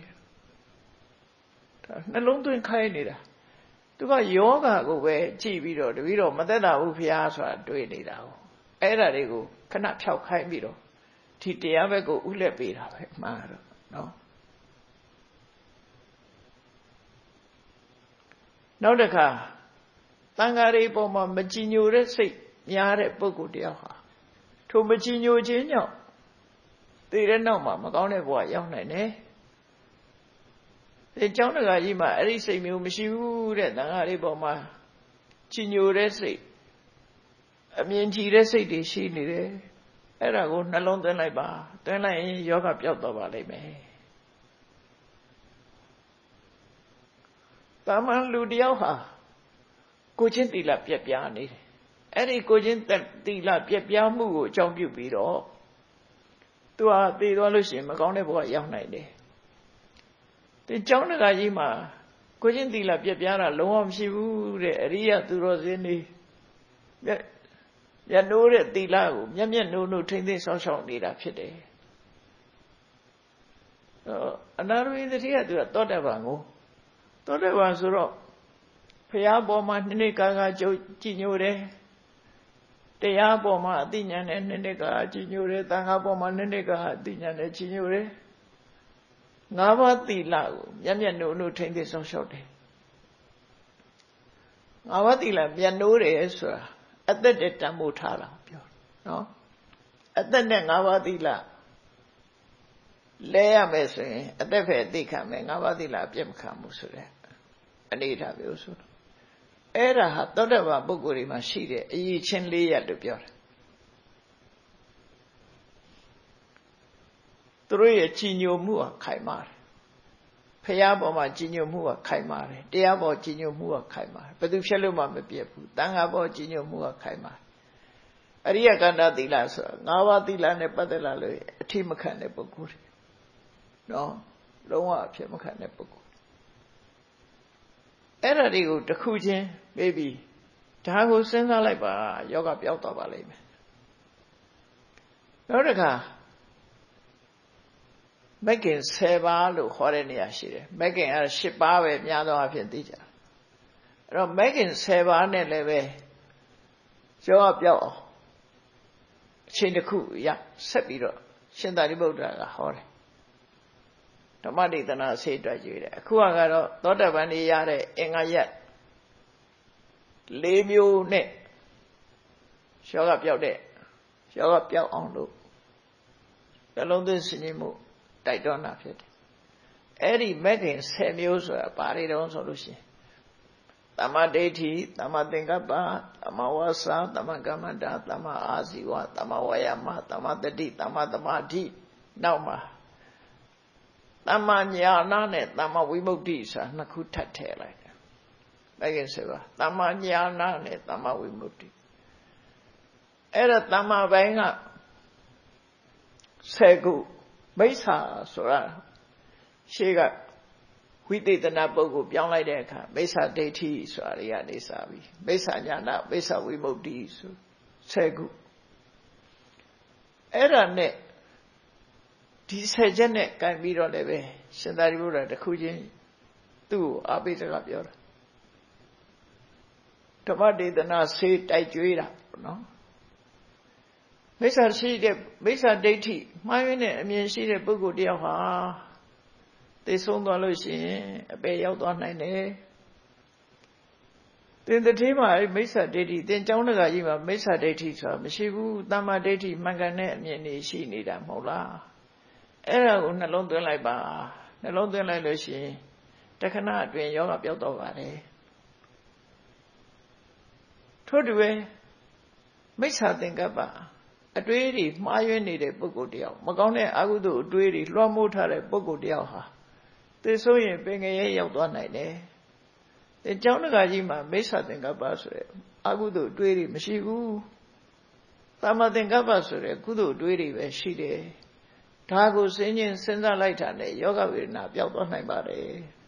Nalon doing kind either. To go yoga go where Gibiro, the widow, Madonna Upiasa do it now. Either they go, cannot tell kind widow. Titi ever go Ule Bira, Maro, no. No, the car. Tangari Boma Majinu Resi, Yare Pogo Diaha. To Majinu Genio. They don't know, Mamma, only boy, young name. The Jonaga Yima, Elise Mushu, Tangari Boma, Ginu Resi. I mean, G Resi, she needed. And I go along the night bar, then I yoga built over me. Taman Ludioha. Cogent the lap yapiani. Any cogent that the lap yapiamu, John Bubiro. To our the Olusim, a gone boy young night. The John Gajima, cogent the lap yapiana, loam shivu, Ria to Rosini. Ya know that the law, Yamian no train this on short need up today. Another way that he had to have thought about. Thought about so. Piaboma Nika Ginure. The Aboma, Dinian and Nika Ginure, Tangaboma Nika, Dinian and Ginure. Nava the law, Yamian no train this on short day. Nava the law, Yanure is. At the data mutala, no? At the Nangavadila Lea Messing, at the fair decaming Avadila Jim Camusure, Anita Vilso. Era had thought about Buguri Mashide, each and Lea to Pure. Three a Gino Mua Kaimar. Payaboma Gino Mua Kaimare, Diabo Gino Mua Kaimar, but if Shaloma may be a put, Dangabo Gino Mua Kaimar. Aria Ganda di Lasa, Nava di Lane Padalale, a Timacane Boguri. No, Loa Pimacane Bogu. Eradigo, the Kujin, baby. Tago Senda Leba, Yoga Piota Valley. Nodaga. Making Seva look Horenia Shire, making a shipawe Miano Apiantija. Making Seva Neleve, show up your Chindaku, ya, Sepiro, Shindariboda, Hore. Tomadi than I say to you, Kuangaro, Dota Vani Yare, Enga yet. Leave you ne. Show up your day, show up your own look. The London Sinimu. I don't have it. Eddie making Samuels or a party on solution. Tamadeti, Tamadingaba, Tamawasa, Tamagamada, Tama Aziwa, Tamawayama, Tamadadi, Tamadamadi, Nauma. Tamanya Nane, Tama Wimodisa, Nakutate like that. Making Seva, Tamanya Nane, Tama Wimodi. Era Tama Vanga Segu. Mesa Sora, she got ဝိသေသနာပုဂ္ဂိုလ်ပြောင်းလိုက်တဲ့အခါမိစ္ဆာဒိဋ္ဌိဆိုတာတွေကနေစပြီမိစ္ဆာညာနာမိစ္ဆာဝိမု ക്തി ဆို10ခုအဲ့ဒါနဲ့ဒီ10ချက်နဲ့ကင်ပြီးတော့လည်းပဲရှင်သာရိပုတ္တရာတစ်ခုချင်းသူ့ကိုအားပေးစကားပြောတာဓမ္မဒေသနာဆေးတိုက်ကြွေးတာပေါ့နော်မိစ္ဆာရှိတဲ့မိစ္ဆာဒိဋ္ဌိမှားယွင်းတဲ့အမြင်ရှိတဲ့ပုဂ္ဂိုလ်တယောက်ဟာသိဆုံးသွားလို့ရှိရင်အပေရောက်သွားနိုင်တယ်သင်တတိမှာမိစ္ဆာဒိဋ္ဌိသင်ကျောင်းတကာကြီးမှာမိစ္ဆာဒိဋ္ဌိဆိုတာမရှိဘူးတမ္မာဒိဋ္ဌိမှန်ကန်တဲ့အမြင်တွေရှိနေတာမဟုတ်လားအဲ့ဒါကိုနှလုံးသွင်းလိုက်ပါနှလုံးသွင်းလိုက်လို့ရှိရင်တခဏအတွင်းယောဂပျောက်တော့ပါတယ်ထို့တူပဲမိစ္ဆာသင်္ကပ္ပအတွေးတွေမှားယွင်းနေတဲ့ပုဂ္ဂိုလ်တယောက်မကောင်းတဲ့အကုသိုလ်အတွေးတွေလွှမ်းမိုးထားတဲ့ပုဂ္ဂိုလ်တယောက်ဟာသိဆိုရင်ပင်ငရဲရောက်သွားနိုင်တယ်။ဒီကျောင်းတကာကြီးမှာမိစ္ဆာသင်္ကပ္ပဆိုတဲ့အကုသိုလ်အတွေးတွေမရှိဘူး။သမ္မာသင်္ကပ္ပဆိုတဲ့ကုသိုလ်အတွေးတွေပဲရှိတယ်။ဒါကိုစဉ်းကျင်စဉ်းစားလိုက်တာနဲ့ယောဂဝေဒနာပျောက်သွားနိုင်ပါတယ်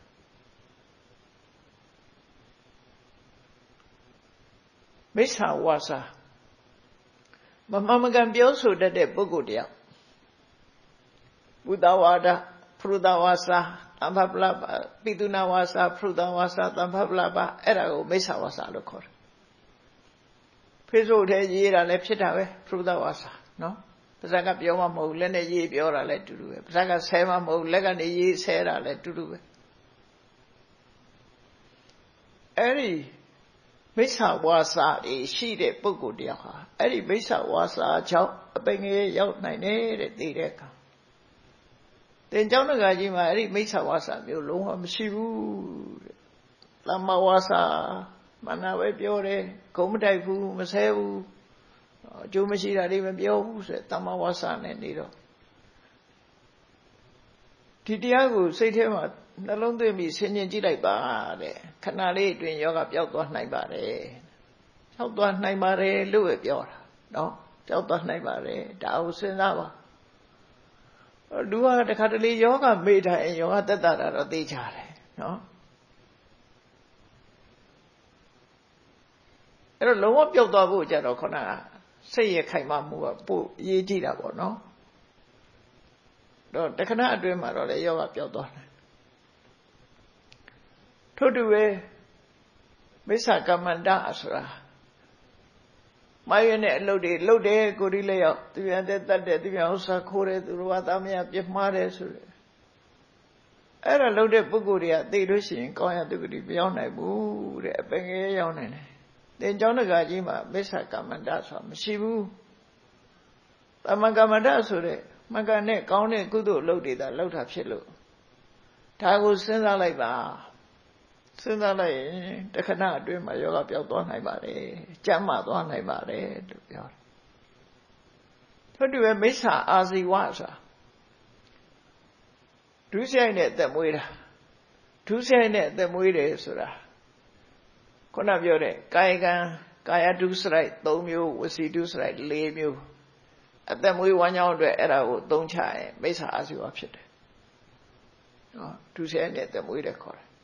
။မိစ္ဆာဝါစာမမှန်မကန်ပြောဆိုတတ်တဲ့ပုဂ္ဂိုလ်တယောက်ဘုဒ္ဓဝါဒဖရုဒဝါစာသမ္ဖပလပပိတုနာဝါစာဖရုဒဝါစာသမ္ဖပလပအဲ့ဒါကိုမိစ္ဆာဝါစာလို့ခေါ်တယ်ဖေ့စ်ဘုတ်ထဲရေးတာလည်းဖြစ်တာပဲဖရုဒဝါစာနော်ပါဇက်ကပြောမှမဟုတ်လက်နဲ့ရေးပြောတာလည်းတူတူပဲပါဇက်ကဆဲမှမဟုတ်လက်ကနေရေးဆဲတာလည်းတူတူပဲအဲ့ဒီမိစ္ဆာဝါစာတွေရှိတဲ့ပုဂ္ဂိုလ်တယောက်ဟာအဲ့ဒီမိစ္ဆာဝါစာကြောင့်အပင်ငယ်ရောက်နိုင်တယ်တဲ့သိတဲ့အခါသင်ကျောင်းတကာကြီးမှာအဲ့ဒီမိစ္ဆာဝါစာမျိုးလုံးဝမရှိဘူးတဲ့သမ္မာဝါစာမနာပဲပြောတယ်ဂုံမတိုက်ဘူးမဆဲဘူးအကျိုးမရှိတာတွေမပြောဘူးဆိုသမ္မာဝါစာနဲ့နေတော့ဒီတရားကိုစိတ်ထဲမှာနှလုံးသွင်းပြီးဆင်ခြင်ကြည့်လိုက်ပါတဲ့ခဏလေးအတွင်းယောဂပျောက်သွားနိုင်ပါတယ်ပျောက်သွားနိုင်ပါတယ်လို့ပဲပြောတာနော်ပျောက်သွားနိုင်ပါတယ်ဒါကိုစဉ်းစားပါလူကတခါတလေယောဂမေ့ထားရင်ယောဂတက်တာတော့သိကြတယ်နော်အဲ့တော့လုံးဝပျောက်သွားဖို့ကြတော့ခုနကစိတ်ရခိုင်မှမှုကပို့အရေးကြီးတာပေါ့နော်တော့တခဏအတွင်းမှာတော့လေယောဂပျောက်သွားတယ်ထို့တူပဲမိစ္ဆာကမ္မန္တဆိုတာမိုင်းရတဲ့အလုပ်တွေလုပ်တယ်ကိုယ်ဒီလက်ရောက်သူရတဲ့တတ်တဲ့သူရဥစ္စာခိုးတယ်သူတော်ဘာသားမရပြစ်မှားတယ်ဆိုရယ်အဲ့ဒါလုပ်တဲ့ပုဂ္ဂိုလ်တွေကသိလို့ရှိရင်ကောင်းရသူကတိမရောက်နိုင်ဘူးတဲ့အပင်ငယ်ရောက်နိုင်တယ်သင်ကျောင်းတကာကြီးမှာမိစ္ဆာကမ္မန္တဆိုတာမရှိဘူးသမ္မာကမ္မန္တဆိုတဲ့မကနဲ့ကောင်းတဲ့ကုသိုလ်အလုပ်တွေသာလုပ်တာဖြစ်လို့ဒါကိုစဉ်းစားလိုက်ပါစဉ်းစားလိုက်ရင်တခဏအတွင်းမှာယောဂပျောက်သွားနိုင်ပါတယ်ကျမ်းမာသွားနိုင်ပါတယ်လို့ပြောတယ်ထို့တူပဲမိစ္ဆာအာဇီဝဆိုတာဒုစရိုက်နဲ့အသက်မွေးတာဒုစရိုက်နဲ့အသက်မွေးတယ်ဆိုတာခုနပြောတဲ့ကာယကံကာယဒုစရိုက်3မျိုးဝစီဒုစရိုက်4မျိုးအသက်မွေးဝမ်းကြောင်းအတွက်အဲ့ဒါကိုသုံးချရင်မိစ္ဆာအာဇီဝဖြစ်တယ်နော်ဒုစရိုက်နဲ့အသက်မွေးတယ်ခေါ်တယ်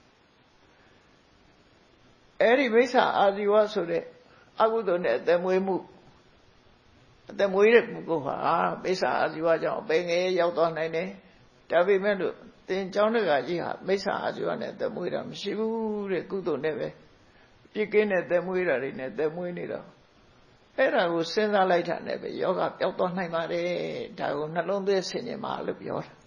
အဲ့ဒီမိစ္ဆာအာဇီဝဆိုတဲ့အကုသိုလ်နဲ့အသက်မွေးမှုအသက်မွေးတဲ့ပုဂ္ဂိုလ်ဟာမိစ္ဆာအာဇီဝကြောင့်အပင်ငယ်ရောက်သွားနိုင်တယ်ဒါပေမဲ့လို့သင်ကျောင်းတကာကြီးဟာမိစ္ဆာအာဇီဝနဲ့အသက်မွေးတာမရှိဘူးတဲ့ကုသိုလ်နဲ့ပဲပြစ်ကင်းတဲ့သက်မွေးတာတွေနဲ့သက်မွေးနေတော့အဲ့ဒါကိုစဉ်းစားလိုက်တာနဲ့ပဲယောဂပျောက်သွားနိုင်ပါတယ်ဒါကိုနှလုံးသွင်းဆင်ခြင်ပါလို့ပြောတာ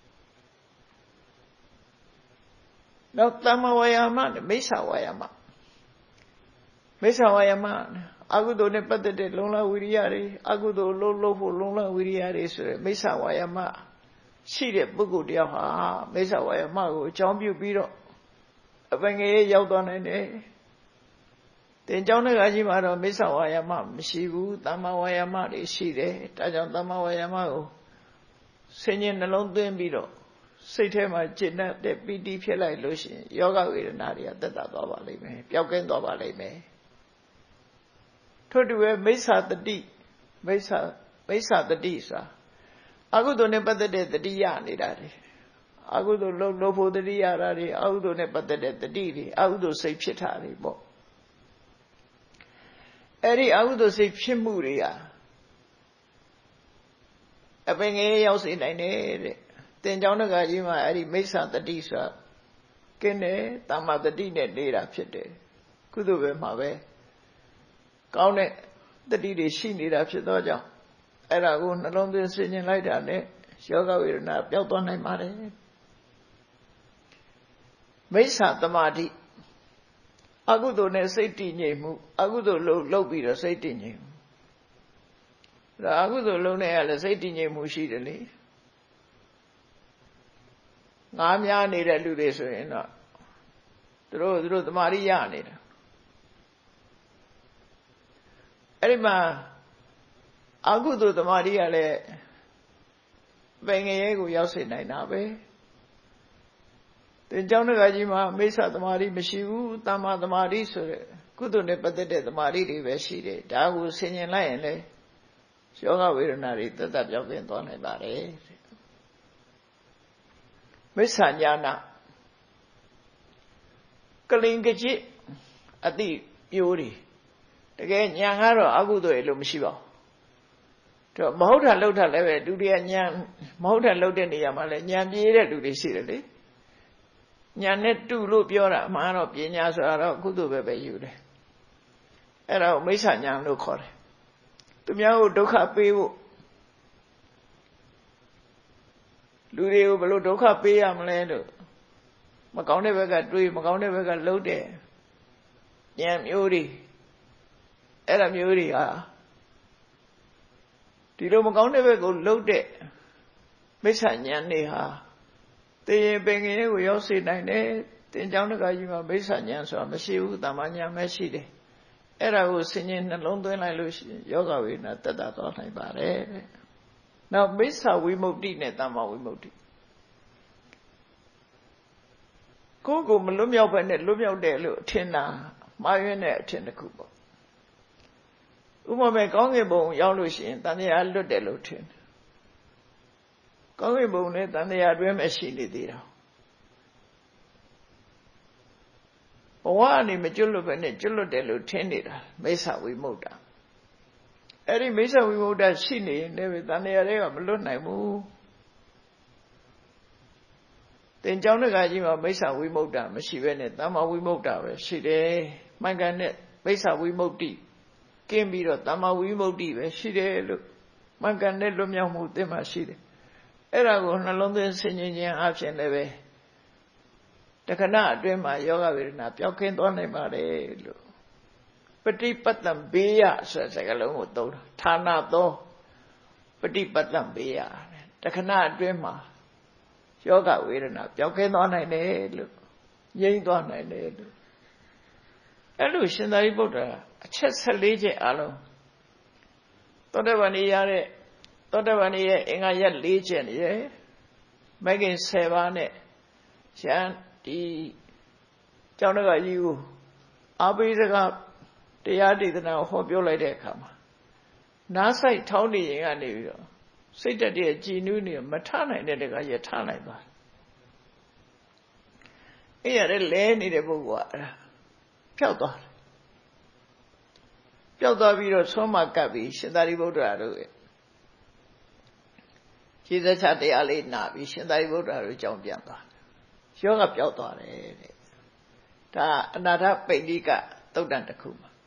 နောက်သမ္မာဝါယာမနဲ့မိစ္ဆာဝါယာမမိစ္ဆာဝါယာမအကုသိုလ်နဲ့ပတ်သက်တဲ့လုံလဝိရိယတွေအကုသိုလ်လုပ်ဖို့လုံလဝိရိယတွေဆိုရယ်မိစ္ဆာဝါယာမရှိတဲ့ပုဂ္ဂိုလ်တယောက်ဟာမိစ္ဆာဝါယာမကိုအကြောင်းပြုပြီးတော့အပင်ငယ်ရောက်သွားနိုင်တယ်သင်ကျောင်းတကာကြီးမှာတော့မိစ္ဆာဝါယာမမရှိဘူးသမ္မာဝါယာမတွေရှိတယ်ဒါကြောင့်သမ္မာဝါယာမကိုဆင်ញင်နှလုံးသွင်းပြီးတော့စိတ်ထဲမှာจิตနဲ့တဲ့ပီတိဖြစ်လိုက်လို့ရှိရင်ယောဂဝေဒနာတွေကတက်တာသွားပါလိမ့်မယ်ပျောက်ကင်းသွားပါလိမ့်မယ်ထို့တူပဲမိစ္ဆာတတိမိစ္ဆာတတိဆိုတာအကုသိုလ်နဲ့ပတ်သက်တဲ့တတိယနေတာတွေအကုသိုလ်လုပ်ဖို့တတိယရာတွေအကုသိုလ်နဲ့ပတ်သက်တဲ့တတိတွေအကုသိုလ်စိတ်ဖြစ်တာတွေပေါ့အဲ့ဒီအကုသိုလ်စိတ်ဖြစ်မှုတွေဟာအပင်ငယ်ရောက်စေနိုင်တယ်တဲ့တင်ကြောင်းတကာကြီးမှာအဲ့ဒီမိစ္ဆာတတိဆိုတာကင်းတယ်တမ္မာတတိနဲ့နေတာဖြစ်တယ်ကုသိုလ်ပဲမှာပဲကောင်းတဲ့တတိတွေရှိနေတာဖြစ်သောကြောင့်အဲ့ဒါကိုနှလုံးသွင်းဆင်ခြင်လိုက်တာနဲ့ယောဂဝေဒနာပျောက်သွားနိုင်ပါတယ်မိစ္ဆာသမာဓိအကုသိုလ်နဲ့စိတ်တည်ငြိမ်မှုအကုသိုလ်လုပ်ပြီးတော့စိတ်တည်ငြိမ်မှုဒါအကုသိုလ်လုံးနဲ့ရလဲစိတ်တည်ငြိမ်မှုရှိတယ်လေငါးများနေတဲ့လူတွေဆိုရင်တော့သူတို့သမာဓိရနေတာအဲ့ဒီမှာအကုသိုလ်သမာဓိကလည်းပင်ငရဲကိုရောက်စေနိုင်တာပဲသင်ကြောင်းတကကြီးမှာမိစ္ဆာသမာဓိမရှိဘူးတမ္မာသမာဓိဆိုတဲ့ကုသိုလ်နဲ့ပတ်သက်တဲ့သမာဓိတွေပဲရှိတယ်ဒါကိုဆင်ញင်လိုက်ရင်လေယောဂဝေဒနာတွေသက်သက်ပြောင်းပြန်သွားနိုင်ပါတယ်မိစ္ဆာညာနာကလင်ကจิตအတိပြိုးတွေတကယ်ညာကတော့အကုသိုလ်ရဲ့လို့မရှိပါဘူးတော့မဟုတ်တာလှုပ်တာလည်းပဲလူတွေကညာမဟုတ်တာလှုပ်တဲ့နေရာမှာလည်းညာပြေးတဲ့လူတွေရှိတယ်လေညာနဲ့တူလို့ပြောတာအမှန်တော့ပညာဆိုတာတော့ကုသိုလ်ပဲယူတယ်အဲ့ဒါကိုမိစ္ဆာညာလို့ခေါ်တယ်သူများကိုဒုက္ခပေးဖို့လူတွေကိုဘယ်လိုဒုက္ခပေးရမလဲလို့မကောင်းတဲ့ဘက်ကတွေးမကောင်းတဲ့ဘက်ကလှုပ်တဲ့ဉာဏ်မျိုးတွေအဲ့ဒါမျိုးတွေဟာဒီလိုမကောင်းတဲ့ဘက်ကိုလှုပ်တဲ့မိစ္ဆာဉာဏ်တွေဟာတေရင်ပင်ငယ်ကိုရောက်စေနိုင်တယ်တင်ကြောင်းတကကြီးမှာမိစ္ဆာဉာဏ်ဆိုတာမရှိဘူးတမ္မာဉာဏ်ပဲရှိတယ်အဲ့ဒါကိုဆင်ញင်နှလုံးသွင်းလိုက်လို့ရှိရင်ယောဂဝေဒနာတက်တာသွားနိုင်ပါတယ်နောက်မိစ္ဆာဝိမု ക്തി နဲ့တမ္မာဝိမု ക്തി ကိုမလွတ်မြောက်ပဲနဲ့လွတ်မြောက်တယ်လို့ထင်တာမှားယွင်းတဲ့အထင်တစ်ခုပေါ့ဥပမာကောင်းကင်ဘုံရောက်လို့ရှိရင်တန်တရားလွတ်တယ်လို့ထင်တယ်ကောင်းကင်ဘုံနဲ့တန်တရားအတွင်းမှာရှိနေသေးတာဘဝအနေမကျွတ်လွတ်ပဲနဲ့ကျွတ်လွတ်တယ်လို့ထင်နေတာမိစ္ဆာဝိမု ക്ത အဲ့ဒီမိစ္ဆာဝိမု ക്ത ရှိနေရင်လည်းတန်တရားတွေကမလွတ်နိုင်ဘူးတင်ကြောင်းတကကြီးမှာမိစ္ဆာဝိမု ക്ത မရှိပဲနဲ့တမ္မာဝိမု ക്ത ပဲရှိတယ်မှန်ကန်တဲ့မိစ္ဆာဝိမု ക്തി ကင်းပြီးတော့တမ္မာဝိမု ക്തി ပဲရှိတယ်လို့မှန်ကန်တဲ့လွတ်မြောက်မှုသင်မှရှိတယ်အဲ့ဒါကိုနှလုံးသွင်းဆင်ခြင်ခြင်းအပြင်လည်းပဲတခဏအတွင်းမှာယောဂဝေဒနာပျောက်ကင်းသွားနိုင်ပါတယ်လို့ပฏิပတ္တံဘေယဆိုတဲ့စကားလုံးကိုသုံးတာဌာနသောပฏิပတ္တံဘေယတခဏအတွင်းမှာယောဂဝေဒနာပျောက်ကင်းသွားနိုင်တယ်လို့ငြိမ်းသွားနိုင်တယ်လို့အဲ့လိုရှင်သာရိပုတ္တရာအချက်14ချက်အလုံးသောတပန်ရတဲ့သောတပန်ရဲ့အင်္ဂါရက်4ချက်နေတယ်မဂ်ကင်10ပါးနဲ့ရှမ်းဒီကျောင်းတကကြီးကိုအာဘိစကတရားဒေသနာဟောပြောလိုက်တဲ့အခါမှာနားဆိုင်ထောင်းနေရင်ကနေပြီးတော့စိတ်တက်တဲ့ကြည်နူးနေမထနိုင်တဲ့တကကြီးထနိုင်ပါအဲ့ရတဲ့လဲနေတဲ့ပုဂ္ဂိုလ်ကအဲ့ဒါပျောက်သွားတယ်ပျောက်သွားပြီးတော့ဆုံးမကပ်ပြီးရှင်သာရိပုတ္တရာတို့ရဲ့ခြေသက်ချတရားလေးနာပြီးရှင်သာရိပုတ္တရာတို့ကြောင်းပြန်သွားယောဂပျောက်သွားတယ်တဲ့ဒါအနာထပိဋိကသုတ်တန်တစ်ခုမှာ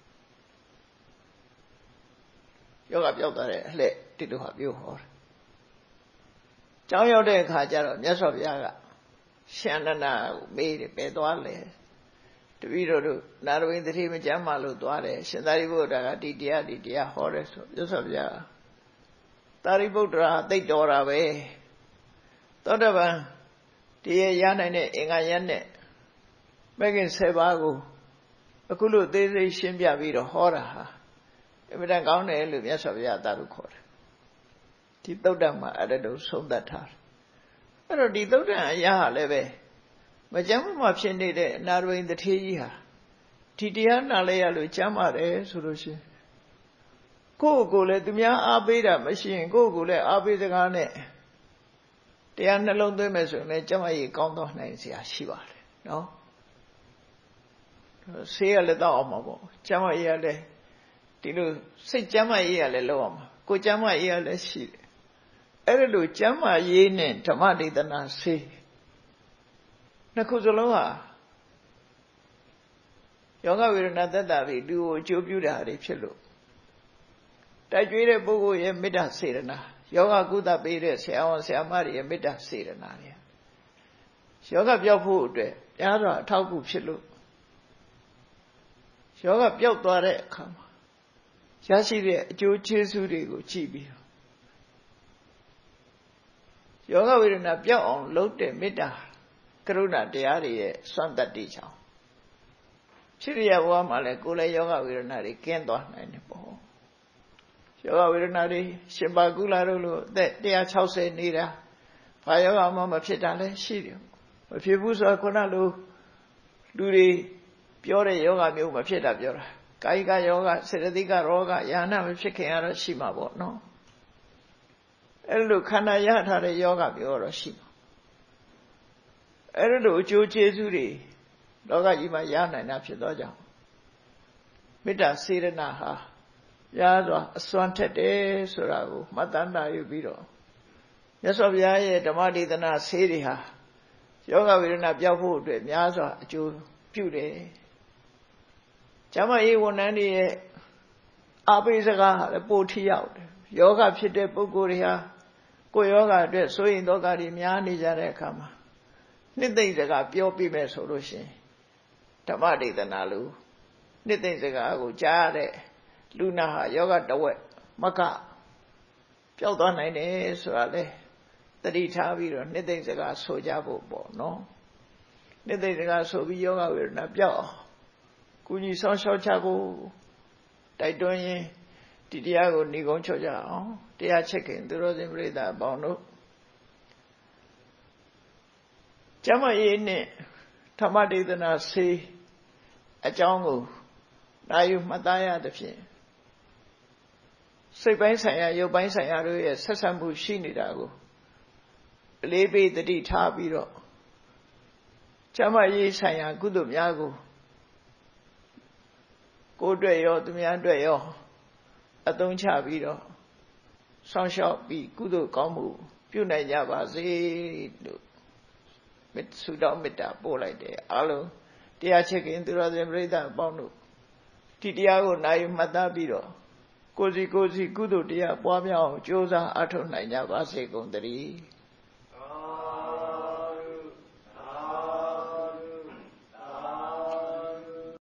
ယောဂပျောက်သွားတဲ့အလှည့်ဒီလိုဟာပြောဟောတယ်ကျောင်းရောက်တဲ့အခါကျတော့မြတ်စွာဘုရားကရှင်အနန္ဒကိုမေးတယ်ဘယ်သွားလဲတပည့်တော်တို့နာရဝိသတိမကျမ်းမာလို့သွားတယ်ရှင်သာရိပုတ္တရာကဒီတရားဟောတယ်ဆိုမြတ်စွာဘုရားသာရိပုတ္တရာသိတော်တာပဲသောတပန်တရားရနိုင်တဲ့အင်္ဂါရက်နဲ့မဂ်ကင်7ပါးကိုအခုလိုသေးသေးရှင်းပြပြီးတော့ဟောတာဟာအမြဲတမ်းကောင်းတယ်လို့မြတ်စွာဘုရားသာဓုခေါ်တယ်ဒီသုတ်တံမှာအဲ့ဒါတို့ဆုံးသက်ထားတယ်အဲ့တော့ဒီသုတ်တံအရာဟာလည်းပဲမကျမ်းမှာဖြစ်နေတဲ့အနာရဝိသတိကြီးဟာဒီတရားနာလဲရလို့ကျမ်းပါတယ်ဆိုလို့ရှိရင်ကိုယ့်ကိုယ်လည်းသူများအားပေးတာမရှိရင်ကိုယ့်ကိုယ်လည်းအားပေးစကားနဲ့တတရားနှလုံးသွင်းမယ်ဆိုရင်ကျမကြီးကောင်းတော့နိုင်စရာရှိပါတယ်နော်ဆေးရလည်းတော့အောင်မှာပေါ့ကျမကြီးကလည်းဒီလိုစိတ်ကျမကြီးကလည်းလောက်အောင်မှာကိုကျမကြီးကလည်းရှိတယ်အဲ့ဒါလိုကျမကြီးနဲ့ဓမ္မဒေသနာဆေးနှစ်ခုစလုံးဟာယောဂဝေဒနာသက်တာပြီးလူကိုအကျိုးပြုတာတွေဖြစ်လို့တိုက်ကြွေးတဲ့ပုဂ္ဂိုလ်ရဲ့မေတ္တာစေတနာယောဂကုသပေးတဲ့ဆရာဝန်ဆရာမတွေရဲ့မေတ္တာစေတနာတွေယောဂပြောက်ဖို့အတွက်များစွာအထောက်အကူဖြစ်လို့ယောဂပြောက်သွားတဲ့အခါမှာရရှိတဲ့အကျိုးကျေးဇူးတွေကိုကြည့်ပြီးယောဂဝေဒနာပြောက်အောင်လုပ်တဲ့မေတ္တာကရုဏာတရားတွေရဲ့စွမ်းတတ္တိကြောင့်ဖြစ်ရဘဝမှာလည်းကိုယ်လည်းယောဂဝေဒနာတွေကင်းသွားနိုင်တယ်ပေါ့ယောဂဝေဒနာတွေရှင်ပါကုလာတို့လိုအသက်160နေတာဘာယောဂမှမဖြစ်တာလည်းရှိတယ်မဖြစ်ဘူးဆိုတော့ခုနလိုလူတွေပြောတဲ့ယောဂမျိုးမဖြစ်တာပြောတာကာယကယောဂစေတသိကရောဂယာနာမဖြစ်ခင်ကတော့ရှိမှာပေါ့နော်အဲ့လိုခန္ဓာရထားတဲ့ယောဂမျိုးတော့ရှိမှာအဲ့လိုအကျိုးကျေးဇူးတွေလောကကြီးမှာရနိုင်တာဖြစ်သောကြောင့်မေတ္တာစေရနာဟာရသောအစွမ်းထက်တယ်ဆိုတာကိုမှတ်တမ်းတာယူပြီးတော့မြတ်စွာဘုရားရဲ့ဓမ္မဒေသနာဆေးတွေဟာယောဂဝေဒနာပြောက်ဖို့အတွက်များစွာအကျိုးပြုတယ်။ကျမကြီးဝန်ထမ်းတွေရဲ့အားပေးစကားဟာလည်းပိုထိရောက်တယ်။ယောဂဖြစ်တဲ့ပုဂ္ဂိုလ်တွေဟာကိုယ်ယောဂအတွက်စိုးရိမ်သောကတွေများနေကြတဲ့အခါမှာနှစ်သိမ့်စကားပြောပြမယ်ဆိုလို့ရှိရင်ဓမ္မဒေသနာလိုနှစ်သိမ့်စကားကိုကြားရတဲ့လူနာဟာယောဂတဝက်မကပျောက်သွားနိုင်တယ်ဆိုတာလေတတိထားပြီးတော့နှစ်သိမ့်စကားဆိုကြဖို့ပေါ့နော်နှစ်သိမ့်စကားဆိုပြီးယောဂဝေဒနာပျောက်အောင်ကုညီဆောင်ရှောက်ချဖို့တိုက်တွန်းရင်ဒီတရားကိုညီကုန်းချကြအောင်တရားချက်ခင်သူတော်စင်ပြိဿအပေါင်းတို့ကျမရေးနဲ့ဓမ္မဒေသနာဆေးအကြောင်းကိုနာယူမှတ်သားရသဖြင့်စိတ်ပိုင်းဆိုင်ရာရုပ်ပိုင်းဆိုင်ရာတို့ရဲ့ဆက်ဆံမှုရှိနေတာကိုအလေးပေးတတိထားပြီးတော့ကျမရေးဆိုင်ရာကုသိုလ်များကိုကိုယ်အတွက်ရောသူများအတွက်ရောအသုံးချပြီးတော့ဆောင်းလျှောက်ပြီးကုသိုလ်ကောင်းမှုပြုနိုင်ကြပါစေလို့ဆုတောင်းမေတ္တာပို့လိုက်တယ်အားလုံးတရားချစ်ခင်သူတော်စင်ပြိဿအပေါင်းတို့ဒီတရားကိုနာယူမှတ်သားပြီးတော့ကိုယ်စီကုသိုလ်တရားပွားများအောင်ကြိုးစားအထောက်နိုင်ကြပါစေကုန်သတည်း